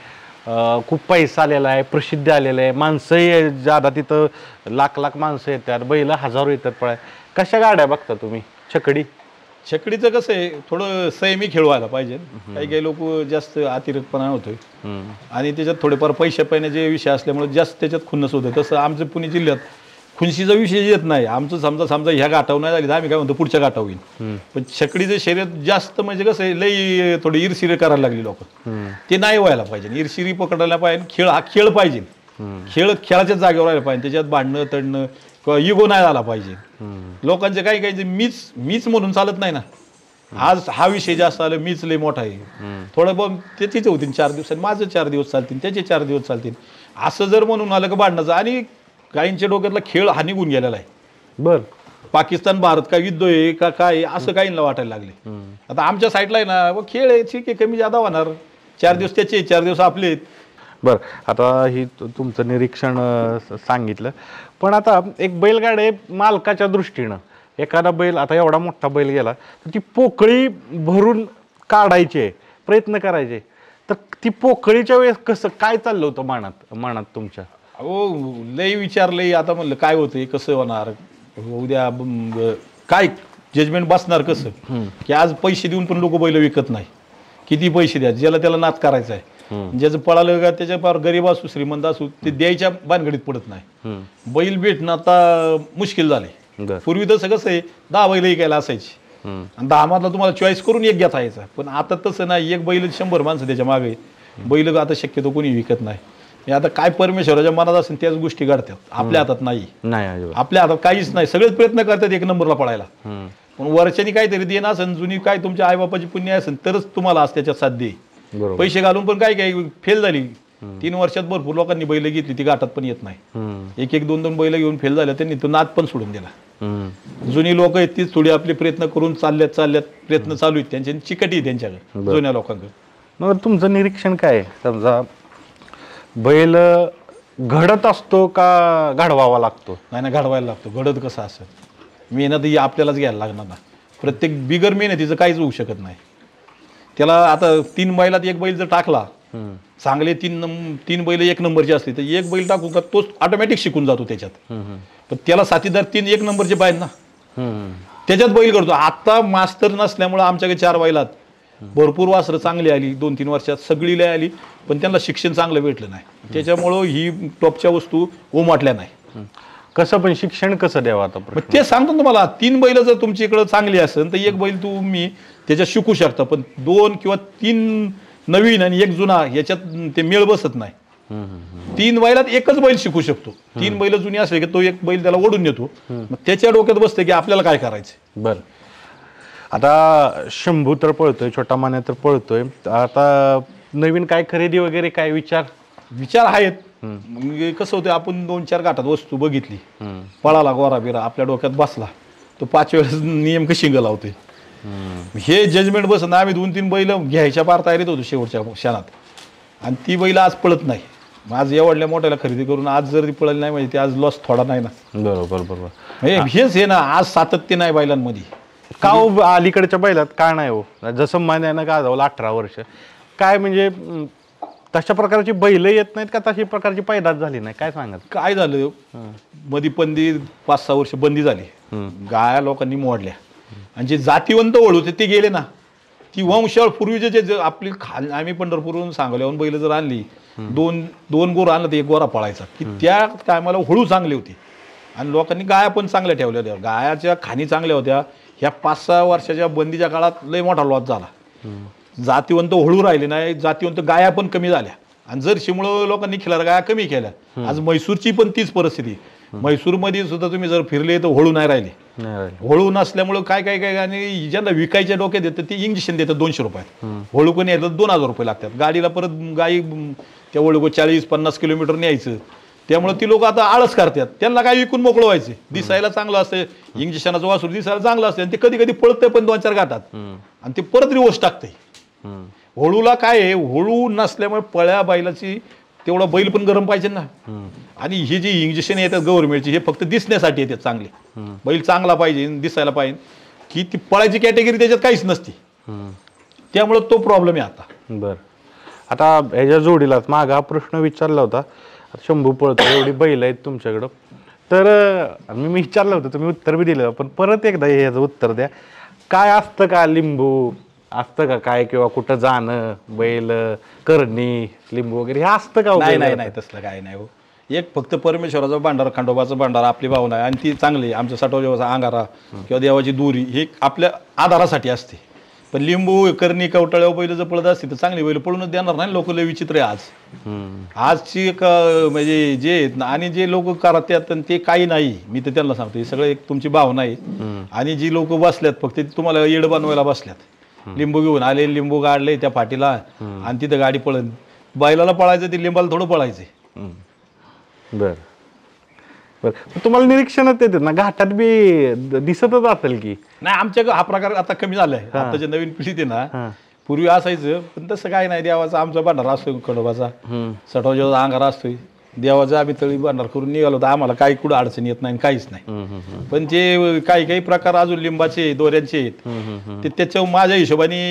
Speaker 1: खूप पैसा आलेला आहे, प्रसिद्धी आलेलं आहे, माणसंही ज्यादा तिथं लाख लाख माणसं येतात, बैल हजारो येतात पळाय. कशा गाड्या बघता तुम्ही छकडी?
Speaker 3: छकडीचं कसं आहे थोडं संयमी खेळ व्हायला पाहिजे. काही काही लोक जास्त अतिरेकपणा होतोय आणि त्याच्यात थोडेफार पैसे पाण्याचे विषय असल्यामुळे जास्त त्याच्यात खुन्नस होतं. तसं आमचं पुणे जिल्ह्यात खुनशीचा विषय येत नाही. आमचं समजा समजा ह्या गाठावर नाही झाली तर आम्ही काय म्हणतो पुढच्या गाठावर होईल. पण छकडीचं शर्यत जास्त म्हणजे कसं आहे लई थोडी इरशिरी करायला लागली लोक. ते नाही व्हायला पाहिजे. इरशिरी पकडायला पाहिजे. खेळ हा खेळ पाहिजे. खेळ खेळाच्याच जागेवर राहायला पाहिजे. त्याच्यात भांडणं तडणं किंवा इगो नाही झाला पाहिजे. लोकांचे काही काही मीच मीच म्हणून चालत नाही ना. आज हा विषय जास्त आला मीच लय मोठा आहे थोडं बघ त्याचीच होतील चार दिवसांनी माझं चार दिवस चालतील त्याचे चार दिवस चालतील असं जर म्हणून आलं का भांडणाचं. आणि काहींच्या डोक्यातला खेळ हा निघून गेलेला आहे.
Speaker 1: बर
Speaker 3: पाकिस्तान भारत काय युद्ध आहे का काय असं काहींना वाटायला लागले. आता आमच्या साईडला आहे ना खेळ आहे ठीक आहे कमी जादा होणार. चार दिवस त्याचे चार दिवस आपले आहेत.
Speaker 1: बर आता ही तुमचं निरीक्षण सांगितलं पण आता एक बैलगाडी मालकाच्या दृष्टीनं एखादा बैल आता एवढा मोठा बैल गेला तर ती पोकळी भरून काढायचे प्रयत्न करायचे तर ती पोकळीच्या वेळेस कसं काय चाललं होतं मनात मनात तुमच्या?
Speaker 3: हो लई विचार लई आता म्हणलं काय होतं कसं होणार उद्या काय जजमेंट बसणार कसं की आज पैसे देऊन पण लोक बैल विकत नाही. किती पैसे द्या ज्याला त्याला नाद करायचा आहे. ज्याचं पळालं का त्याच्या फार गरीब असू श्रीमंत असू ते द्यायच्या भानगडीत पडत नाही. बैल भेटणं आता मुश्किल झाले. पूर्वी तसं कसं आहे दहा बैल विकायला असायची आणि दहा मधला तुम्हाला चॉईस करून एक घेता यायचा. पण आता तसं नाही. एक बैल शंभर माणसं त्याच्या मागे बैल आता शक्यतो कोणी विकत नाही. हे आता काय परमेश्वराच्या मनात असेल त्याच गोष्टी घडतात. आपल्या हातात नाही. आपल्या हातात काहीच नाही. सगळेच प्रयत्न करतात एक नंबरला पळायला. पण वर्षांनी काहीतरी देणं असेल जुनी काय तुमच्या आईबापाची पुण्य असेल तरच तुम्हाला आज त्याच्यात साथ दे. पैसे घालून पण काय काय फेल झाली. तीन वर्षात भरपूर लोकांनी बैल घेतली ती गाठात पण येत नाही. एक एक दोन दोन बैल घेऊन फेल झाल्या त्यांनी तो नाद पण सोडून दिला. जुनी लोक आहेत तीच थोडी आपले प्रयत्न करून चालल्यात चालल्यात प्रयत्न चालू आहेत त्यांचे चिकटी त्यांच्याकडे जुन्या लोकांकडे.
Speaker 1: मग तुमचं निरीक्षण काय समजा बैल घडत असतो का घडवावा लागतो?
Speaker 3: नाही ना घडवायला लागतो. घडत कसं असं मेहनत ही आपल्यालाच घ्यायला लागणार ना. प्रत्येक बिगर मेहनतीचं काहीच होऊ शकत नाही. त्याला आता तीन बैलात एक बैल जर टाकला चांगले तीन तीन बैल एक नंबरचे असले तर एक बैल टाकू का तोच ऑटोमॅटिक शिकून जातो त्याच्यात. पण त्याला साथीदार तीन एक नंबरचे पाहिजे ना त्याच्यात बैल करतो. आता मास्तर नसल्यामुळे आमच्याकडे चार बैलात भरपूर वासरं चांगली आली दोन तीन वर्षात सगळी लय आली पण त्यांना शिक्षण चांगलं भेटलं नाही. त्याच्यामुळं ही टॉपच्या वस्तू उमटल्या नाही.
Speaker 1: कसं पण शिक्षण कसं द्यावं आता
Speaker 3: ते सांगतो तुम्हाला. तीन बैल जर तुमच्या इकडं चांगली असेल तर एक बैल तुम्ही त्याच्यात शिकू शकता. पण दोन किंवा तीन नवीन आणि एक जुना याच्यात ते मेळ बसत नाही. तीन बैलात एकच बैल शिकू शकतो. तीन बैल जुनी असले की तो एक बैल त्याला ओढून येतो. मग त्याच्या डोक्यात बसते की आपल्याला काय करायचं.
Speaker 1: बरं आता शंभू तर पळतोय छोटा मान्या तर पळतोय आता नवीन काय खरेदी वगैरे काय विचार
Speaker 3: विचार आहेत. कसं होतं आपण दोन चार घाटात वस्तू बघितली पळाला गोरा बिरा आपल्या डोक्यात बसला तो पाच वेळेस नियम कशी लावतोय हे जजमेंट बसत. आम्ही दोन तीन बैल घ्यायच्या पार तयारीत होतो शेवटच्या क्षणात आणि ती बैल आज पळत नाही. आज एवढल्या मोठ्याला खरेदी करून आज जर ती पळली नाही म्हणजे ते आज लॉस थोडा नाही ना.
Speaker 1: बरोबर बरोबर
Speaker 3: हेच हे ना आज सातत्य नाही बैलांमध्ये.
Speaker 1: का हो अलीकडच्या बैलात का नाही हो? जसं मान्यानं का जावलं अठरा वर्ष काय म्हणजे तशा प्रकारची बैल येत नाहीत का तशी प्रकारची पैदास झाली नाही काय सांगत?
Speaker 3: काय झालं मधी बंदी पाच सहा वर्ष बंदी झाली. गाया लोकांनी मोडल्या आणि जे जातीवंत वळ होते ते गेले ना. ती वंशावळ पूर्वीचे जे आपली खाल आम्ही पंढरपूरहून सांगल्याहून बैल जर आणली दोन दोन गोर आणलं तर एक गोरा पळायचा की त्या टायमाला हळू चांगली होती आणि लोकांनी गाया पण चांगल्या ठेवल्या होत्या. गायाच्या खाणी चांगल्या होत्या. ह्या पाच सहा वर्षाच्या बंदीच्या काळात लय मोठा लॉस झाला. जातीवंत हळू राहिले नाही. जातीवंत गाया पण कमी झाल्या आणि जर्शीमुळं लोकांनी खिलार गाया कमी केल्या. आज म्हैसूरची पण तीच परिस्थिती. म्हैसूरमध्ये सुद्धा तुम्ही जर फिरले तर हळू नाही राहिले. हळू नसल्यामुळं काय काय काय आणि ज्यांना विकायच्या डोक्यात देतात ते इंजेक्शन देतात दोनशे रुपयात. हळू कोणी यायचं दोन हजार रुपये लागतात. गाडीला परत गाई त्या वळू चाळीस पन्नास किलोमीटर न्यायचं त्यामुळे ती लोक आता आळस करतात, त्यांना काय विकून मोकळं व्हायचे, दिसायला चांगलं असतं इंजेक्शनाचं वासरू, दिसायला चांगलं असतं आणि ते कधी कधी पळतंय पण दोन चार गाठात आणि ते परत रिवर्स टाकतंय. होळूला काय आहे, होळू नसल्यामुळे पळ्या बैलाची तेवढा बैल पण गरम पाहिजे ना. आणि ही जी इंजेक्शन येतात गव्हर्नमेंटची हे फक्त दिसण्यासाठी येतात चांगले, बैल चांगला पाहिजे दिसायला पाहिजे, की ती पळायची कॅटेगरी त्याच्यात काहीच नसती. त्यामुळे तो प्रॉब्लेम आहे आता.
Speaker 1: बर, आता ह्याच्या जोडीलाच मागा हा प्रश्न विचारला होता, शंभू पळतो एवढी बैल आहेत तुमच्याकडं, तर मी मी विचारलं होतं तुम्ही उत्तर बी दिलं, पण परत एकदा याचं उत्तर द्या. काय असतं का लिंबू असतं का काय, किंवा कुठं जाणं बैल करणी लिंबू वगैरे हे असतं का?
Speaker 3: नाही नाही नाही तसलं काय नाही हो. एक फक्त परमेश्वराचा भांडारा, खंडोबाचा भांडारा आपली भावना आहे आणि ती चांगली. आमच्या साठवजेवाचा अंगारा किंवा देवाची दुरी हे आपल्या आधारासाठी असते. पण लिंबू करणी कवटाळ्या बैल जर पळत असते तर चांगली बैल पळूनच देणार नाही. लोक लय विचित्र आहे आज आजची एक म्हणजे जे आहेत ना, आणि जे लोक करतात ते काही नाही. मी तर त्यांना सांगतो हे सगळं एक तुमची भावना आहे. आणि जी लोक बसल्यात फक्त तुम्हाला येड बनवायला बसल्यात, लिंबू घेऊन आले, लिंबू गाडले त्या पाठीला आणि तिथं गाडी पळन. बैलाला पळायचं ते लिंबाला थोडं पळायचंय.
Speaker 1: बर बर, तुम्हाला निरीक्षणात येते ना घाटात बी दिसतच असेल की?
Speaker 3: नाही आमच्या हा प्रकार आता कमी झालाय. आताच्या नवीन पिढीत आहे ना, पूर्वी असायचं पण तसं काय नाही. देवाचा आमचा भांडारा असतो, खंडोबाचा सटवाजेवाचा अंगारा असतोय, देवाचा आम्ही तळी भांडार करून निघालो तर आम्हाला काही कुठं अडचण येत नाही काहीच नाही. पण जे काही काही प्रकार अजून लिंबाचे दोऱ्यांचे आहेत ते त्याच्या माझ्या हिशोबाने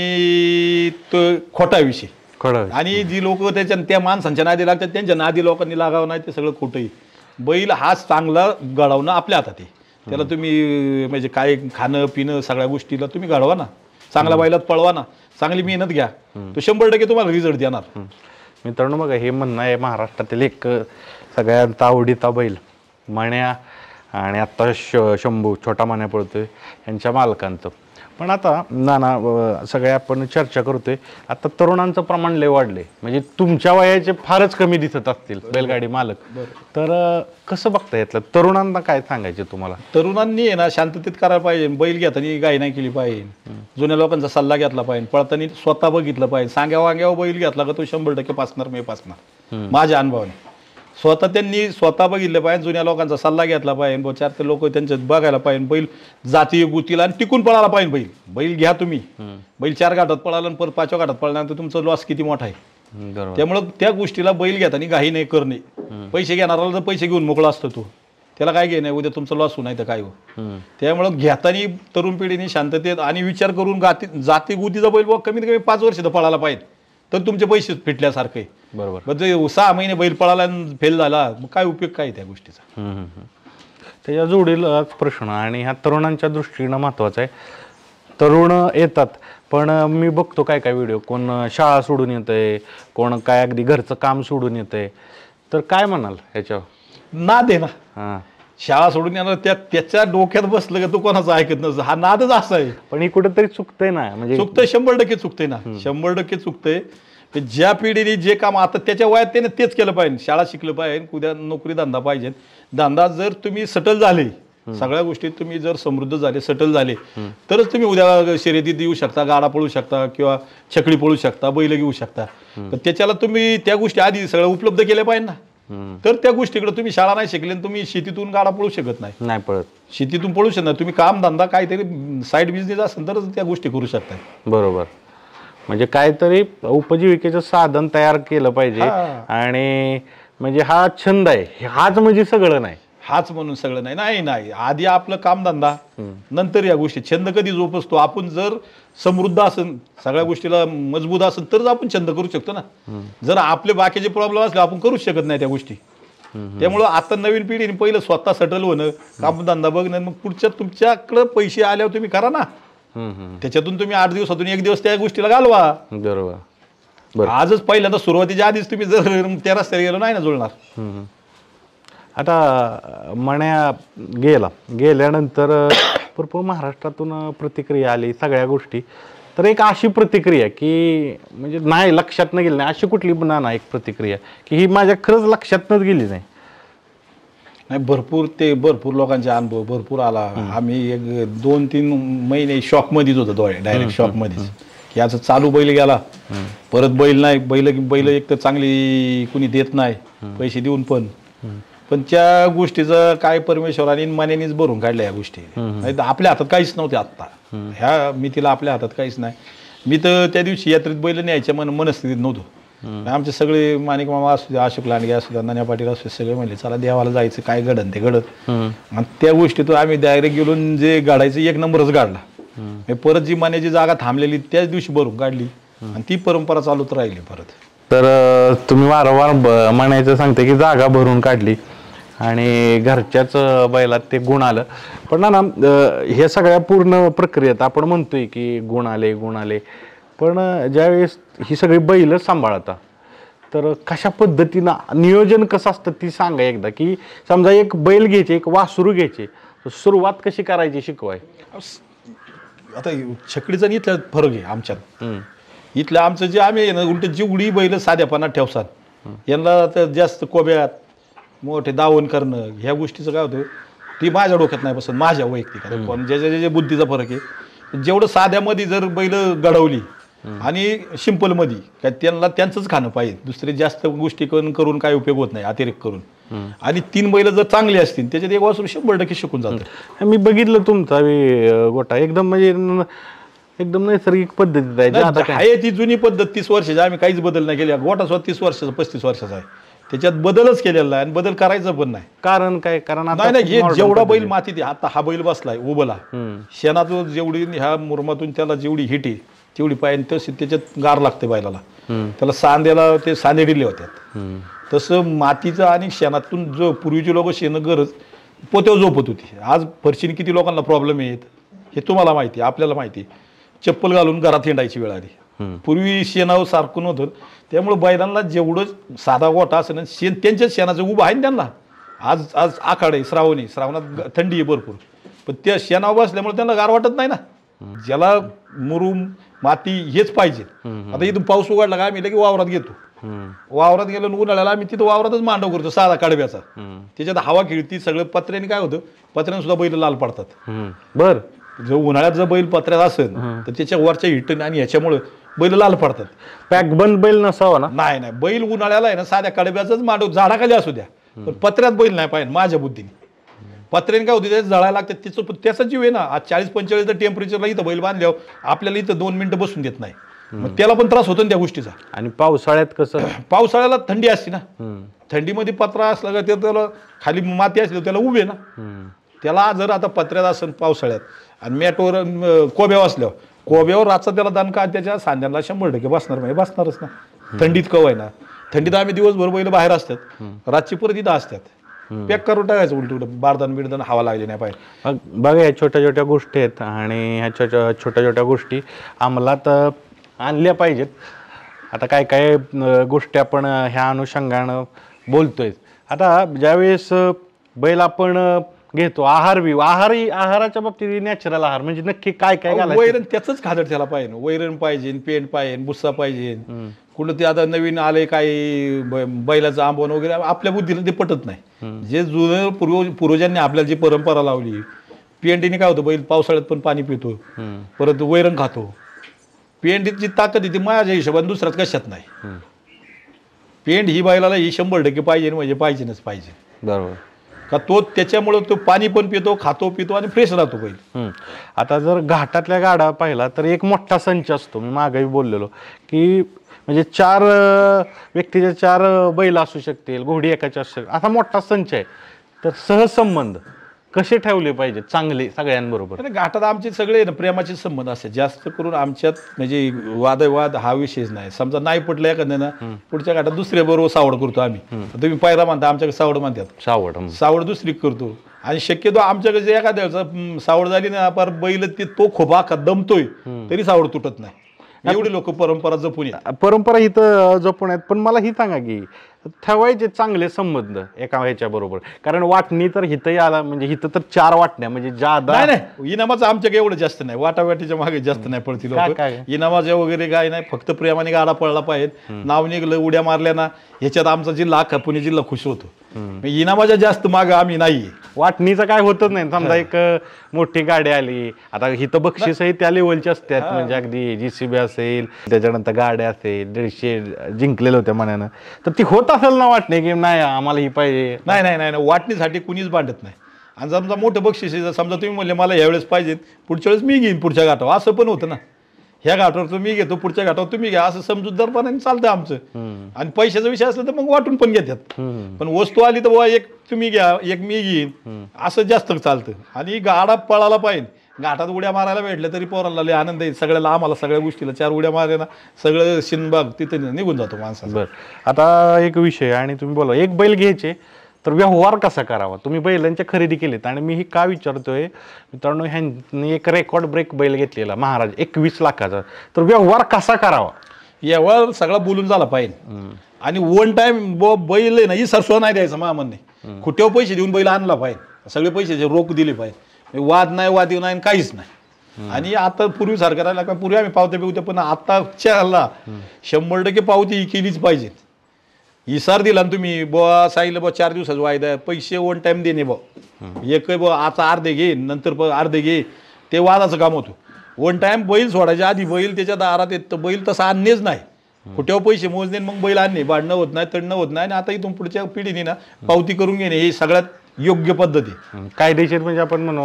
Speaker 3: तो खोटा विषय. आणि जी लोक त्याच्या त्या माणसांच्या नादी लागतात त्यांच्या नादी लोकांनी लागावं नाही ते सगळं खोटंही. बैल हाच चांगला घडवणं आपल्या हातात आहे. त्याला तुम्ही म्हणजे काय खाणं पिणं सगळ्या गोष्टीला तुम्ही घडवा ना, चांगल्या बैलात पळवा ना, चांगली मेहनत घ्या, तो शंभर टक्के तुम्हाला रिझल्ट देणार.
Speaker 1: मित्रांनो बघा, हे म्हणणं आहे महाराष्ट्रातील एक सगळ्यांचा आवडीचा बैल मण्या आणि आता श शंभू छोटा मान्या पळतोय यांच्या मालकांचं. पण आता नाना सगळे आपण चर्चा करतोय, आता तरुणांचं प्रमाण लय वाढले, म्हणजे तुमच्या वयाचे फारच कमी दिसत असतील बैलगाडी मालक. तर कसं बघता यातलं तरुणांना काय सांगायचे तुम्हाला?
Speaker 3: तरुणांनी आहे ना शांततेत करायला पाहिजे, बैल घेताना गाय नाही केली पाहिजे, जुन्या लोकांचा सल्ला घेतला पाहिजे, पळताना स्वतः बघितलं पाहिजे. सांग्या वांग्यावर बैल घेतला का तो शंभर टक्के पासणार मी पासणार माझ्या अनुभवाने. स्वतः त्यांनी स्वतः बघितलं पाहिजे, जुन्या लोकांचा सल्ला घेतला पाहिजे, बो चार ते लोक त्यांच्यात बघायला पाहिजे. बैल जाती गुतीला आणि टिकून पळायला पाहिजे. बैल बैल घ्या तुम्ही, बैल चार घाटात पळाला आणि परत पाचव्या घाटात पळल्यानंतर तुमचा लॉस किती मोठा आहे. त्यामुळं त्या गोष्टीला बैल घेताना घाई नाही करणे. पैसे घेणाराला तर पैसे घेऊन मोकळा असतो तो, त्याला काय घे नाही, उद्या तुमचं लॉस होऊ नाही तर काय हो. त्यामुळं घेताना तरुण पिढीने शांततेत आणि विचार करून गाती जाती गुतीचा बैल बघ कमीत कमी पाच वर्ष तर पळायला पाहिजे, तर तुमचे पैसे फिटल्यासारखे.
Speaker 1: बरोबर,
Speaker 3: म्हणजे सहा महिने बैल पळाला आणि फेल झाला मग काय उपयोग काय त्या गोष्टीचा.
Speaker 1: त्याच्या जोडीला प्रश्न आणि ह्या तरुणांच्या दृष्टीनं महत्वाचा आहे. तरुण येतात पण मी बघतो काय काय व्हिडिओ, कोण शाळा सोडून येतंय, कोण काय अगदी घरचं काम सोडून येतंय, तर काय म्हणाल ह्याच्यावर?
Speaker 3: नाद आहे ना,
Speaker 1: हां
Speaker 3: शाळा सोडून येणार त्या त्याच्या डोक्यात बसलं का तू कोणाचं ऐकत नसतं, हा नादच असा आहे.
Speaker 1: पण ही कुठेतरी चुकतंय ना, म्हणजे
Speaker 3: चुकतंय शंभर टक्के चुकतंय ना, शंभर टक्के चुकतंय. ज्या पिढीने जे काम आता त्याच्या वयात त्याने तेच केलं पाहिजे, शाळा शिकलं पाहिजे, उद्या नोकरी धंदा पाहिजे. धंदा जर तुम्ही सटल झाले, सगळ्या गोष्टीत तुम्ही जर समृद्ध झाले, सटल झाले, तरच तुम्ही उद्या शर्यतीत येऊ शकता, गाडा पळू शकता किंवा छकडी पळू शकता, बैल घेऊ शकता. पण त्याच्याला तुम्ही त्या गोष्टी आधी सगळ्या उपलब्ध केल्या पाहिजे ना. तर त्या गोष्टीकडे तुम्ही शाळा नाही शिकले, तुम्ही शेतीतून गाडा पळू शकत नाही.
Speaker 1: नाही पळत,
Speaker 3: शेतीतून पळू शकत नाही. तुम्ही काम धंदा काहीतरी साईड बिझनेस असेल तरच त्या गोष्टी करू शकता.
Speaker 1: बरोबर, म्हणजे काहीतरी उपजीविकेचं साधन तयार केलं पाहिजे. आणि म्हणजे हा छंद आहे, हाच म्हणजे सगळं नाही,
Speaker 3: हाच म्हणून सगळं नाही. नाही नाही आधी आपलं कामधंदा, नंतर या गोष्टी. छंद कधी जोपासतो आपण, जर समृद्ध असेल सगळ्या गोष्टीला मजबूत असेल तरच आपण छंद करू शकतो ना. जर आपले बाकीचे प्रॉब्लेम असले आपण करूच शकत नाही त्या गोष्टी. त्यामुळं आता नवीन पिढीने पहिलं स्वतः सटल होणं, कामधंदा बघणं, मग पुढच्या तुमच्याकडे पैसे आल्यावर तुम्ही करा ना. त्याच्यातून तुम्ही आठ दिवसातून एक दिवस त्या गोष्टीला घालवा.
Speaker 1: बरोबर,
Speaker 3: आजच पहिल्यांदा सुरुवातीच्या आधीच तुम्ही जर त्या रस्त्याला गेलो नाही ना जुळणार.
Speaker 1: आता मण्या गेला गेल्यानंतर भरपूर महाराष्ट्रातून प्रतिक्रिया आली सगळ्या गोष्टी. तर एक अशी प्रतिक्रिया की म्हणजे नाही लक्षात न गेली नाही, अशी कुठली पण ना एक प्रतिक्रिया की ही माझ्या खरंच लक्षातनच गेली नाही?
Speaker 3: नाही भरपूर ते भरपूर लोकांचे अनुभव भरपूर आला. आम्ही एक दोन तीन महिने शॉकमध्येच होतो, डोळे डायरेक्ट शॉकमध्येच की याचं चालू बैल गेला, परत बैल नाही, बैल बैल एक तर चांगली कुणी देत नाही पैसे देऊन पण. पण त्या गोष्टीचं काय परमेश्वराने मनानेच भरून काढल्या या गोष्टी. नाहीतर आपल्या हातात काहीच नव्हते आत्ता. ह्या मी तिला आपल्या हातात काहीच नाही. मी तर त्या दिवशी यात्रेत बैल न्यायच्या मन मनस्थितीत नव्हतो. आमचे सगळे माणिक मामा असू दे, अशोक लांडगे असू द्या, नाना पाटील असू दे, सगळे म्हणले चला देवाला जायचं, काय घडन ते घडत. आणि त्या गोष्टीतून आम्ही डायरेक्ट गेलो, जे गाडायचं एक नंबरच गाडला. परत जी मान्याची जागा थांबलेली त्याच दिवशी भरून काढली आणि ती परंपरा चालूच राहिली परत.
Speaker 1: तर तुम्ही वारंवार म्हणायचं सांगते की जागा भरून काढली आणि घरच्याच बैलात ते गुण आलं. पण ना हे सगळ्या पूर्ण प्रक्रियेत आपण म्हणतोय की गुण आले गुण आले, पण ज्यावेळेस ही सगळी बैल सांभाळता तर कशा पद्धतीनं नियोजन कसं असतं ती सांगा एकदा. की समजा एक बैल घ्यायचे, एक वासरू घ्यायचे, सुरुवात कशी करायची शिकवाय.
Speaker 3: आता छकडीचा इथला फरक आहे आमच्यात. इथलं आमचं जे आम्ही उलट जेवढी बैल साध्यापणात ठेवतात यांना तर जास्त कोब्यात मोठे दावण करणं ह्या गोष्टीचं काय होतं ती माझ्या डोक्यात नाही बसत, माझ्या वैयक्तिक. पण ज्याच्या ज्याच्या बुद्धीचा फरक आहे. जेवढं साध्यामध्ये जर बैल घडवली आणि सिंपलमध्ये काय त्यांना त्यांचंच खाणं पाहिजे, दुसरे जास्त गोष्टी करून करून काय उपयोग होत नाही अतिरेक करून. आणि तीन बैल जर चांगली असतील त्याच्यात एक वासरू शंभर टक्के शिकून जातं.
Speaker 1: मी बघितलं तुमचा गोटा एकदम म्हणजे एकदम नैसर्गिक पद्धतीत आहे.
Speaker 3: आहे ती जुनी पद्धत तीस वर्षाची, आम्ही काहीच बदल नाही केला. गोटा स्वतः तीस वर्षाचा पस्तीस वर्षाचा आहे, त्याच्यात बदलच केलेला आहे आणि बदल करायचं पण नाही.
Speaker 1: कारण काय? कारण
Speaker 3: नाही नाही हे जेवढा बैल मातीत आता हा बैल बसलाय उभला शेणातून जेवढी ह्या मुरमातून त्याला जेवढी हिट आहे तेवढी पाहिजे तशी त्याच्यात गार लागते बैलाला. त्याला सांद्याला ते सांदे दिले होत्यात. तसं मातीचं आणि शेणातून जो पूर्वीचे लोक शेण गरज पोत्यावर झोपत होती. आज फरशीने किती लोकांना प्रॉब्लेम येत हे तुम्हाला माहिती, आपल्याला माहिती. चप्पल घालून घरात हिंडायची वेळ आली. पूर्वी शेणावर सारखून होतं, त्यामुळे बैलांना जेवढं साधा गोठा असं शेण त्यांच्याच शेणाचं उभं आहे ना त्यांना. आज आज आखाड आहे, श्रावणी श्रावणात थंडी आहे भरपूर, पण त्या शेणावर बसल्यामुळे त्यांना गार वाटत नाही ना. ज्याला मुरुम माती हेच पाहिजे. आता इथून पाऊस उघडला का आम्ही लगे वावरात घेतो. वावरात गेलो उन्हाळ्याला आम्ही तिथं वावरातच मांडव करतो साधा कडब्याचा. त्याच्यात हवा खेळती सगळं. पत्र्याने काय होतं, पत्र्याने सुद्धा बैल लाल पडतात.
Speaker 1: बर
Speaker 3: जर उन्हाळ्यात जर बैल पत्र्यात असेल तर त्याच्या वरच्या हिटन आणि ह्याच्यामुळे बैल लाल पडतात.
Speaker 1: पॅक बंद बैल नसावा ना.
Speaker 3: नाही नाही बैल उन्हाळ्याला आहे ना साध्या कडब्याचाच मांडव झाडाखाली असू द्या, पण पत्र्यात बैल नाही पाहिजे माझ्या बुद्धीने. पत्र्याने काय होते त्याचं जळायला लागतात, तिचं त्याचा जीव आहे ना. आज चाळीस पंचेचाळीस टेम्परेचरला इथं बैल बांधल्यावर आपल्याला इथं दोन मिनिटं बसून देत नाही, मग त्याला पण त्रास होतो ना त्या गोष्टीचा.
Speaker 1: आणि पावसाळ्यात कसं,
Speaker 3: पावसाळ्याला थंडी असते ना, थंडीमध्ये पत्रा असला का त्याला खाली माती असली त्याला उभे ना. त्याला जर आता पत्र्यात असेल पावसाळ्यात आणि मॅटवर कोब्यावर असल्यावर कोब्यावर रातचा त्याला दणका त्याच्या सांध्याला शंभर टक्के बसणार म्हणजे बसणारच ना. थंडीत कवाय ना, थंडीत आम्ही दिवसभर बैल बाहेर असतात, रातची परत इथं असतात. पॅक करून टाकायचं उलट उलट, बारदान बिरदान हवा लागली नाही पाहिजे.
Speaker 1: बघा या छोट्या छोट्या गोष्टी आहेत आणि ह्या छोट्या छोट्या छोट्या गोष्टी अंमलात आणल्या पाहिजेत. आता काय काय गोष्टी आपण ह्या अनुषंगानं बोलतोय. आता ज्यावेळेस बैल आपण घेतो आहार बी आहारही आहाराच्या बाबतीत नॅचरल आहार म्हणजे नक्की काय काय घालायचं.
Speaker 3: वैरण त्याच खादड त्याला पाहिजे, वैरण पाहिजे, पेंट पाहिजे, भुस्सा पाहिजे. कुठं ते आता नवीन आले काही बैलाचं आंबवण वगैरे आपल्या बुद्धीला ते पटत नाही. जे जुनं पूर्व पूर्वजांनी आपल्याला जी परंपरा लावली, पेंटीने काय होतं बैल पावसाळ्यात पण पाणी पितो, परत वैरण खातो. पेंडीची ताकद येते माझ्या हिशोबाने दुसऱ्यात कशात नाही. पेंड ही बैलाला ही शंभर टक्के पाहिजे म्हणजे पाहिजेच पाहिजे.
Speaker 1: बरोबर
Speaker 3: का तो त्याच्यामुळे तो पाणी पण पितो, खातो पितो आणि फ्रेश राहतो बैल.
Speaker 1: आता जर घाटातल्या गाडा पाहिला तर एक मोठा संच असतो. मी मागेही बोललेलो की म्हणजे चार व्यक्तीचे चार बैल असू शकतील, घोडी एकाची असू शकते, असा मोठा संच आहे. तर सहसंबंध कसे ठेवले पाहिजे चांगले सगळ्यांबरोबर.
Speaker 3: घाटात आमचे सगळे ना प्रेमाचे संबंध असतात. जास्त करून आमच्यात म्हणजे वादविवाद हा विषयच नाही. समजा नाही पटलं एखाद्यानं पुढच्या घाटात दुसऱ्या बरोबर सावड करतो आम्ही. तुम्ही पायरा मानता, आमच्याकडे सावड मानतात.
Speaker 1: सावड
Speaker 3: सावड दुसरी करतो. आणि शक्यतो आमच्याकडे जे एखाद्या सावड झाली ना पर बैल ते तो खोबा का दमतोय तरी सावड तुटत नाही. एवढी लोक परंपरा जपून येतात.
Speaker 1: परंपरा इथं जपून आहेत. पण मला ही सांगा की ठेवायचे चांगले संबंध एका ह्याच्या बरोबर, कारण वाटणी तर हिथंही आला म्हणजे हिथं तर चार वाटण्या म्हणजे जादा
Speaker 3: नाही नाही. इनामाचं आमच्याकडे एवढं जास्त नाही, वाटावाटीच्या मागे जास्त नाही पडतील लोक. इनामाच्या वगैरे काय नाही, फक्त प्रेमाने गाडा पडला पाहिजे. नाव निघलं उड्या मारल्या ना ह्याच्यात आमचा जिल्हा अख्खा पुणे जिल्हा खुश होतो. इनामाच्या जास्त माग आम्ही नाही.
Speaker 1: वाटणीचं काय होतच नाही. समजा एक मोठी गाडी आली, आता हिथं बक्षीसही त्या लेवलची असतात म्हणजे अगदी जीसीबी असेल, त्याच्यानंतर गाड्या असेल, दीडशे जिंकलेलं होत्या मनानं, तर ती होत असेल ना वाटणे की नाही आम्हाला ही पाहिजे.
Speaker 3: नाही नाही नाही वाटणीसाठी कुणीच भांडत नाही. आणि समजा मोठं बक्षीस आहे, समजा तुम्ही म्हणले मला यावेळेस पाहिजे, पुढच्या वेळेस मी घेईन पुढच्या घाटावर, असं पण होतं ना. ह्या घाटावर तुम्ही घेतो, पुढच्या घाटावर तुम्ही घ्या, असं समजूतदारपणाने चालतं आमचं. आणि पैशाचा विषय असला तर मग वाटून पण घेतात. पण वस्तू आली तर बाबा एक तुम्ही घ्या, एक मी घेईन, असं जास्त चालतं. आणि गाडा पळाला पाहिजे. घाटात उड्या मारायला भेटल्या तरी पोराला लय आनंद आहे. सगळ्याला आम्हाला सगळ्या गोष्टीला चार उड्या मारल्या ना सगळं शिनबाग तिथं निघून जातो माणसाचा.
Speaker 1: बरं, आता एक विषय आणि तुम्ही बोला एक बैल घ्यायचे तर व्यवहार कसा करावा. तुम्ही बैलांच्या खरेदी केलीत आणि मी ही का विचारतोय मित्रांनो, ह्यांनी एक रेकॉर्ड ब्रेक बैल घेतलेला महाराज एकवीस लाखाचा, तर व्यवहार कसा करावा.
Speaker 3: यावर सगळा बोलून झाला पाहिजे. आणि वन टाइम बैल आहे ना ही सरसो नाही द्यायचा मामांनी, कुठेवर पैसे देऊन बैल आणला पाहिजे, सगळे पैसे रोख दिले पाहिजे, वाद नाही वाद नाही काहीच नाही. आणि आता पूर्वी सरकारला काय पूर्वी आम्ही पावत्या बिवत्या, पण आताच्या शंभर टक्के पावती ही केलीच पाहिजे. इसार दिला ना तुम्ही बुवा सांगितलं बुवा चार दिवसाचा वायदा, पैसे वन टाइम देणे बुवा, एक बुवा आता अर्धे घे नंतर अर्धे घे, ते वादाचं काम होतं. वन टाइम बैल सोडायच्या आधी बैल त्याच्या दारात येत, बैल तसं आणणेच नाही, कुठेवर पैसे मोजणे मग बैल आणणे, भांडणं होत नाही तडणं होत नाही. आणि आता इथून पुढच्या पिढीने ना पावती करून घेणे ही सगळ्यात योग्य पद्धती.
Speaker 1: कायदेशीर म्हणजे आपण म्हणू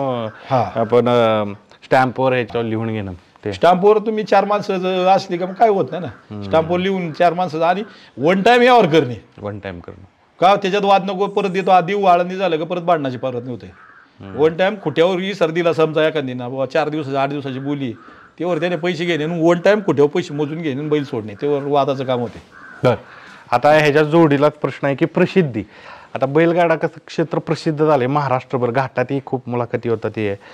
Speaker 1: आपण स्टॅम्पवर ह्याच्यावर लिहून घेणं. ते
Speaker 3: स्टॅम्पवर तुम्ही चार माणसं असली का मग काय होत नाही ना, स्टॅम्पवर लिहून चार माणसं आणि वन टाइम यावर करणे,
Speaker 1: वन टाइम करणं
Speaker 3: का त्याच्यात वाद नको परत देतो देऊ आळंदी झालं का परत भांडणाची परत नव्हते. वन टाइम खुट्यावर ही सर्दीला समजा एखादी ना बाबा चार दिवसाची आठ दिवसाची बोली तेवर त्याने पैसे घेणे, वन टाइम कुठेवर पैसे मोजून घेणे बैल सोडणे, तेवर वादाचं काम होते.
Speaker 1: बरं, आता ह्याच्या जोडीलाच प्रश्न आहे की प्रसिद्धी. आता बैलगाडा कसं क्षेत्र प्रसिद्ध झाले महाराष्ट्रभर, घाटातही खूप मुलाखती होतात ते आहे.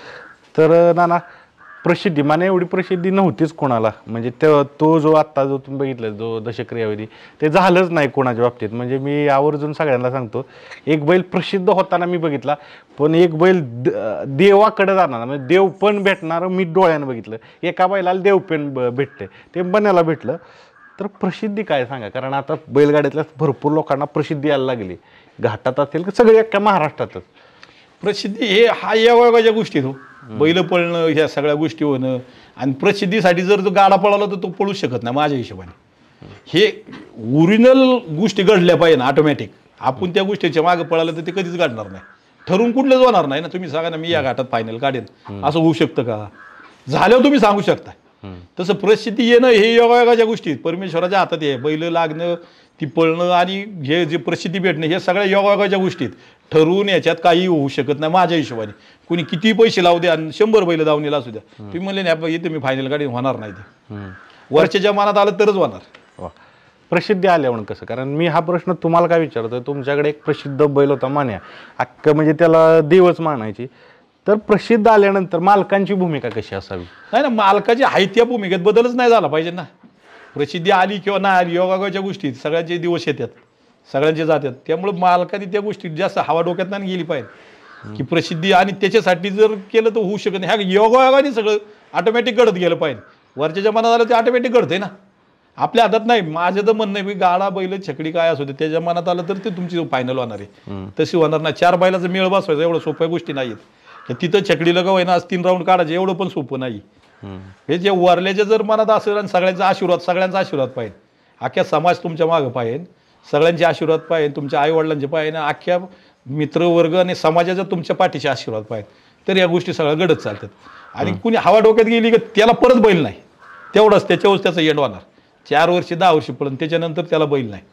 Speaker 1: तर नाना प्रसिद्धी माने एवढी प्रसिद्धी नव्हतीच कोणाला, म्हणजे तो जो आत्ता जो तुम्ही बघितलं जो दशक्रियाविधी ते झालंच नाही कोणाच्या बाबतीत. म्हणजे मी आवर्जून सगळ्यांना सांगतो, एक बैल प्रसिद्ध होताना मी बघितला, पण एक बैल देवाकडे जाणार म्हणजे देव पण भेटणार मी डोळ्यानं बघितलं. एका बैलाला देव पण भेटते, ते बन्याला भेटलं. तर प्रसिद्धी काय सांगा, कारण आता बैलगाड्यातल्या भरपूर लोकांना प्रसिद्धी यायला लागली, घाटात असेल की सगळे अख्ख्या महाराष्ट्रातच.
Speaker 3: प्रसिद्धी हे हा या गोष्टी तो बैल पळणं ह्या सगळ्या गोष्टी होणं. आणि प्रसिद्धीसाठी जर तो गाडा पळाला तर तो पळू शकत नाही माझ्या हिशोबाने. हे ओरिजिनल गोष्टी घडल्या पाहिजे ना ऑटोमॅटिक. आपण त्या गोष्टीच्या मागे पळालं तर ते कधीच घडणार नाही, ठरवून कुठलंच होणार नाही ना. तुम्ही सांगा ना मी या घाटात फायनल काढेन, असं होऊ शकतं का? झाल्यावर तुम्ही सांगू शकता. तसं प्रसिद्धी येणं हे योगायोगाच्या गोष्टी परमेश्वराच्या हातात आहे. बैल लागणं, ती पळणं आणि हे जे प्रसिद्धी भेटणं हे सगळ्या योगायोगाच्या गोष्टीत. ठरवून याच्यात काही होऊ शकत नाही माझ्या हिशोबाने. कुणी किती पैसे लावू द्या आणि शंभर बैल दावणीला असू द्या, तुम्ही म्हणले नाही येते मी फायनल काढेन, होणार नाही ते. वरच्या मनात आलं तरच होणार.
Speaker 1: प्रसिद्धी आल्यावर कसं, कारण मी हा प्रश्न तुम्हाला काय विचारतोय, तुमच्याकडे एक प्रसिद्ध बैल होता मान्या, अख्खं म्हणजे त्याला देवच मानायची. तर प्रसिद्ध आल्यानंतर मालकांची भूमिका कशी असावी?
Speaker 3: नाही ना, मालकाची आहे त्या भूमिकेत बदलच नाही झाला पाहिजे ना. प्रसिद्धी आली किंवा नाही आली योगायोगाच्या गोष्टीत सगळ्यांचे दिवस येतात, सगळ्यांचे जातात. त्यामुळे मालकाने त्या गोष्टीत जास्त हवा डोक्यात नाही गेली पाहिजे की प्रसिद्धी, आणि त्याच्यासाठी जर केलं तर होऊ शकत नाही. ह्या योगायोगाने सगळं ऑटोमॅटिक घडत गेलं पाहिजे. वरच्या मनात आलं ते ऑटोमॅटिक घडतंय ना, आपल्या हातात नाही. माझं तर म्हणणं आहे गाडा बैल छकडी काय असू दे त्याच्या मनात आलं तर ते तुमची फायनल होणार आहे. तशी होणार नाही. चार बैलाचा मेळ बसवायचा एवढं सोप्या गोष्टी नाहीत. तिथं छकडीला का होईना आज तीन राऊंड काढायचे एवढं पण सोपं नाही. हे जे वरल्याच्या जर मनात असेल आणि सगळ्यांचा आशीर्वाद, सगळ्यांचा आशीर्वाद पाहिजे, अख्ख्या समाज तुमच्या मागं पाहिजे, सगळ्यांचे आशीर्वाद पाहिजे, तुमच्या आईवडिलांचे पाहिजे, अख्ख्या मित्रवर्ग आणि समाजाचा तुमच्या पाठीचे आशीर्वाद पाहिजे, तर या गोष्टी सगळ्या घडत चालतात. आणि कुणी हवा डोक्यात गेली की त्याला परत बैल नाही, तेवढंच त्याच्यावर त्याचं एंड होणार. चार वर्षी दहा वर्षी पर्यंत त्याच्यानंतर त्याला बैल नाही.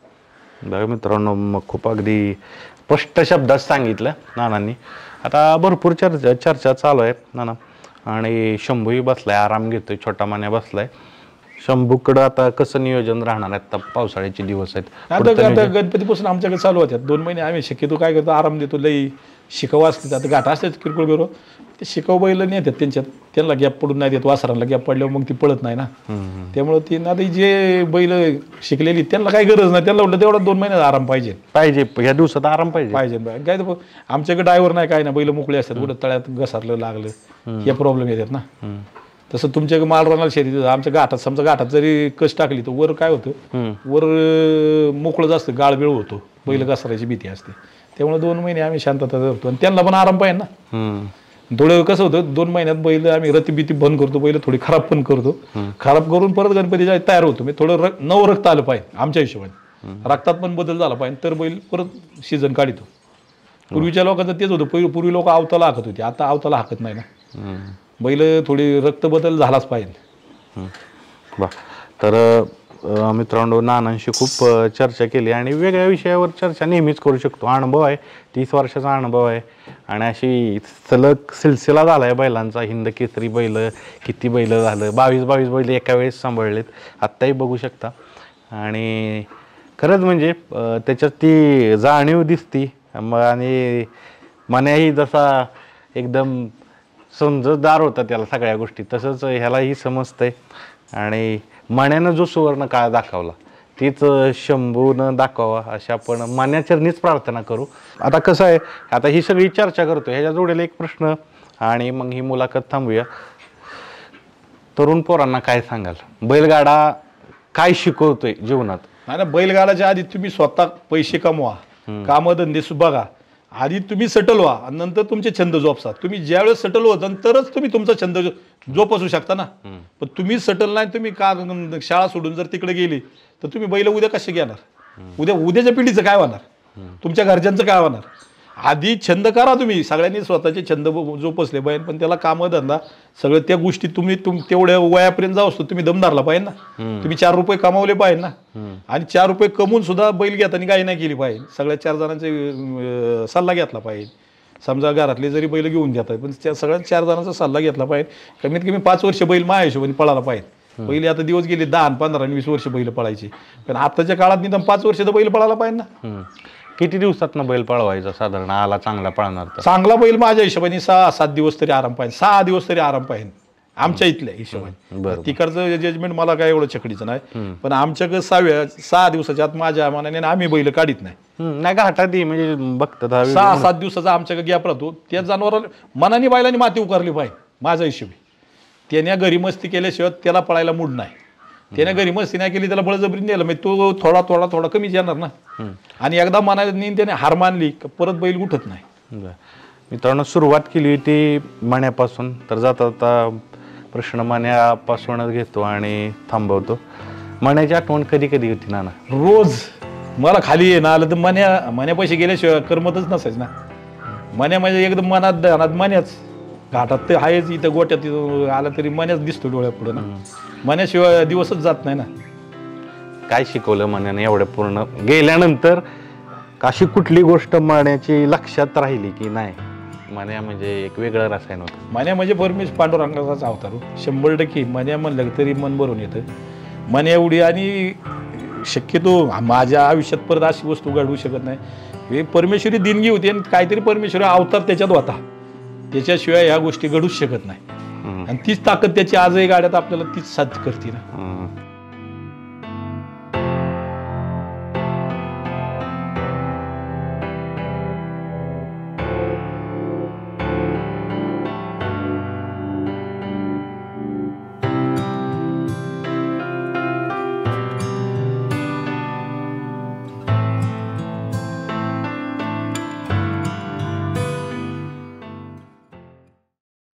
Speaker 1: बघा मित्रांनो, मग खूप अगदी स्पष्ट शब्दात सांगितलं नानांनी. आता भरपूर चर्चा चर्चा चालू आहे नाना, आणि शंभूही बसलाय, आराम घेतोय, छोटा मान्या बसलाय. शंभूकडं आता कसं नियोजन राहणार आहे? आता पावसाळ्याचे दिवस आहेत,
Speaker 3: आता गणपतीपासून आमच्याकडे चालू होत्यात दोन महिने. आम्ही शक्यतो काय करतो, आराम देतो, लई शिकवा असते. आता घाटा असतात किरकोळ बिरो, ते शिकव बैल नाही येतात त्यांच्यात, त्यांना गॅप पडून नाही देत. वासरांना गॅप पडल्यावर मग ती पळत नाही ना. त्यामुळे ती ना जे बैल शिकलेली त्यांना काही गरज नाही, त्यांना म्हटलं तेवढा दोन महिन्यात आराम पाहिजे
Speaker 1: पाहिजे या दिवसात आराम पाहिजे
Speaker 3: पाहिजे काय. आमच्याकडे ड्रायव्हर नाही काय ना, बैल मोकळे असतात, कुठं तळ्यात घसरलं लागलं हे प्रॉब्लेम येतात ना. तसं तुमच्याकडे माल राहणार शेती. आमच्या घाटात समजा घाटात जरी कस टाकली तर वर काय होतं, वर मोकळं जास्त गाळबीळ होतो, बैल घसरायची भीती असते. त्यामुळे दोन महिने आम्ही शांतता धरतो आणि त्यांना पण आराम पाहिजे ना. थोडं कसं होतं, दोन महिन्यात बैल आम्ही रतीबिती बंद करतो, बैल थोडी खराब पण करतो, खराब करून परत गणपतीच्या तयार होतो. मी थोडं नवरक्त आलं पाहिजे आमच्या हिशोबाने. रक्तात पण बदल झाला पाहिजे तर बैल परत सीझन काढतो. पूर्वीच्या लोकांचं तेच होतं, पूर्वी पूर्वी लोक आवताला हाकत होते, आता आवताला हाकत नाही ना. बैल थोडी रक्त बदल झालाच पाहिजे.
Speaker 1: बा तर मित्रांनो, नानांशी खूप चर्चा केली आणि वेगळ्या विषयावर चर्चा नेहमीच करू शकतो. अनुभव आहे, तीस वर्षाचा अनुभव आहे आणि अशी सलग सिलसिला झाला आहे बैलांचा. हिंद केसरी बैल किती बैल झालं, बावीस बावीस बैल एका वेळेस सांभाळलेत, आत्ताही बघू शकता. आणि खरंच म्हणजे त्याच्यात ती जाणीव दिसती. आणि मनाही जसा एकदम समजदार होता त्याला सगळ्या गोष्टी, तसंच ह्यालाही समजतंय. आणि मण्यानं जो सुवर्ण काळ दाखवला तीच शंभूनं दाखवावा अशा आपण मण्याचरणीच प्रार्थना करू. आता कसं आहे, आता ही सगळी चर्चा करतो, ह्याच्या जोडेल एक प्रश्न आणि मग ही मुलाखत थांबूया. तरुण पोरांना काय सांगाल, बैलगाडा काय शिकवतोय जीवनात?
Speaker 3: नाही ना, बैलगाडाच्या आधी तुम्ही स्वतः पैसे कमवा, कामधंदे बघा, आधी तुम्ही सेटल व्हा आणि नंतर तुमचे छंद जोपासा. तुम्ही ज्यावेळेस सेटल होता तरच तुम्ही तुमचा छंद जोपासू शकता ना. पण तुम्ही सेटल नाही, तुम्ही का शाळा सोडून जर तिकडे गेली तर तुम्ही बैल उद्या कसे घेणार? उद्या उद्याच्या पिढीचं काय होणार? तुमच्या घरच्यांचं काय होणार? आधी छंद करा तुम्ही, सगळ्यांनी स्वतःचे छंद जोपासले पाहिजे, पण त्याला कामधंदा सगळं त्या गोष्टी तुम्ही तुम तेवढ्या वयापर्यंत जाऊ असतो तुम्ही दम धरला पाहिजे ना. तुम्ही चार रुपये कमावले पाहिजे ना. आणि चार रुपये कमवून सुद्धा बैल घेताना काही नाही केली पाहिजे. सगळ्या चार जणांचे सल्ला घेतला पाहिजे. समजा घरातले जरी बैल घेऊन देतात पण त्या सगळ्या चार जणांचा सल्ला घेतला पाहिजे. कमीत कमी पाच वर्ष बैल माझ्या हिशोबाने पळायला पाहिजे. पहिले आता दिवस गेले दहा पंधरा आणि वीस वर्ष बैल पळायचे, पण आताच्या काळात निदान पाच वर्ष तर बैल पळायला पाहिजे ना.
Speaker 1: किती दिवसात बैल पळवायचा साधारण आला चांगला पळणार तर?
Speaker 3: चांगला बैल माझ्या हिशोबाने सहा सात दिवस तरी आराम पाहिजे, सहा दिवस तरी आराम पाहिजे आमच्या इथल्या हिशोबाने. तिकडचं जजमेंट मला काय एवढं चकडीचं नाही, पण आमच्याकडे सहाव्या सहा दिवसाच्या आत माझ्या मनाने आम्ही बैल काढीत नाही.
Speaker 1: नाही का हठात म्हणजे बघतात
Speaker 3: सहा सात दिवसाचा आमच्याकडे गॅप राहतो. त्या जनावराला मनाने बैलांनी माती उकारली पाहिजे माझ्या हिशोबी. त्याने घरी मस्ती केल्याशिवाय त्याला पळायला मूड नाही. त्याने घरी मस्ती नाही केली त्याला बळजबरी नेलं म्हणजे तो थोडा थोडा थोडा कमीच येणार ना. आणि एकदा मनाने त्याने हार मानली परत बैल उठत नाही.
Speaker 1: मित्रांनो, सुरुवात केली होती मण्यापासून, तर जाता जाता प्रश्न मण्यापासूनच घेतो आणि थांबवतो. मण्याची आठवण कधी कधी होती नाना?
Speaker 3: रोज मला खाली ये ना आलं तर मन्या मण्यापाशी गेल्याशिवाय करमतच नसायचं ना. मन्या म्हणजे एकदम मनात ध्यानात मन्याच. घाटात ते आहेच, इथं गोट्यात आला तरी मन्याच दिसतो डोळ्यापुढे ना. मण्याशिवाय दिवसच जात नाही ना.
Speaker 1: काय शिकवलं मण्याने एवढं पूर्ण गेल्यानंतर? अशी कुठली गोष्ट मण्याची लक्षात राहिली की नाही मण्या म्हणजे एक वेगळं रसायन होतं?
Speaker 3: मन्या म्हणजे परमेश पांडुरंगाचाच अवतार हो, शंभर टक्के. मन्या म्हणलं तरी मन भरून येतं. मन्या एवढी आणि शक्यतो माझ्या आयुष्यात परत अशी वस्तू घडवू शकत नाही. हे परमेश्वरी देणगी होती आणि काहीतरी परमेश्वरी अवतार त्याच्यात होता, त्याच्याशिवाय ह्या गोष्टी घडूच शकत नाही. आणि तीच ताकद त्याची आजही गाड्यात आपल्याला तीच साध्य करते ना.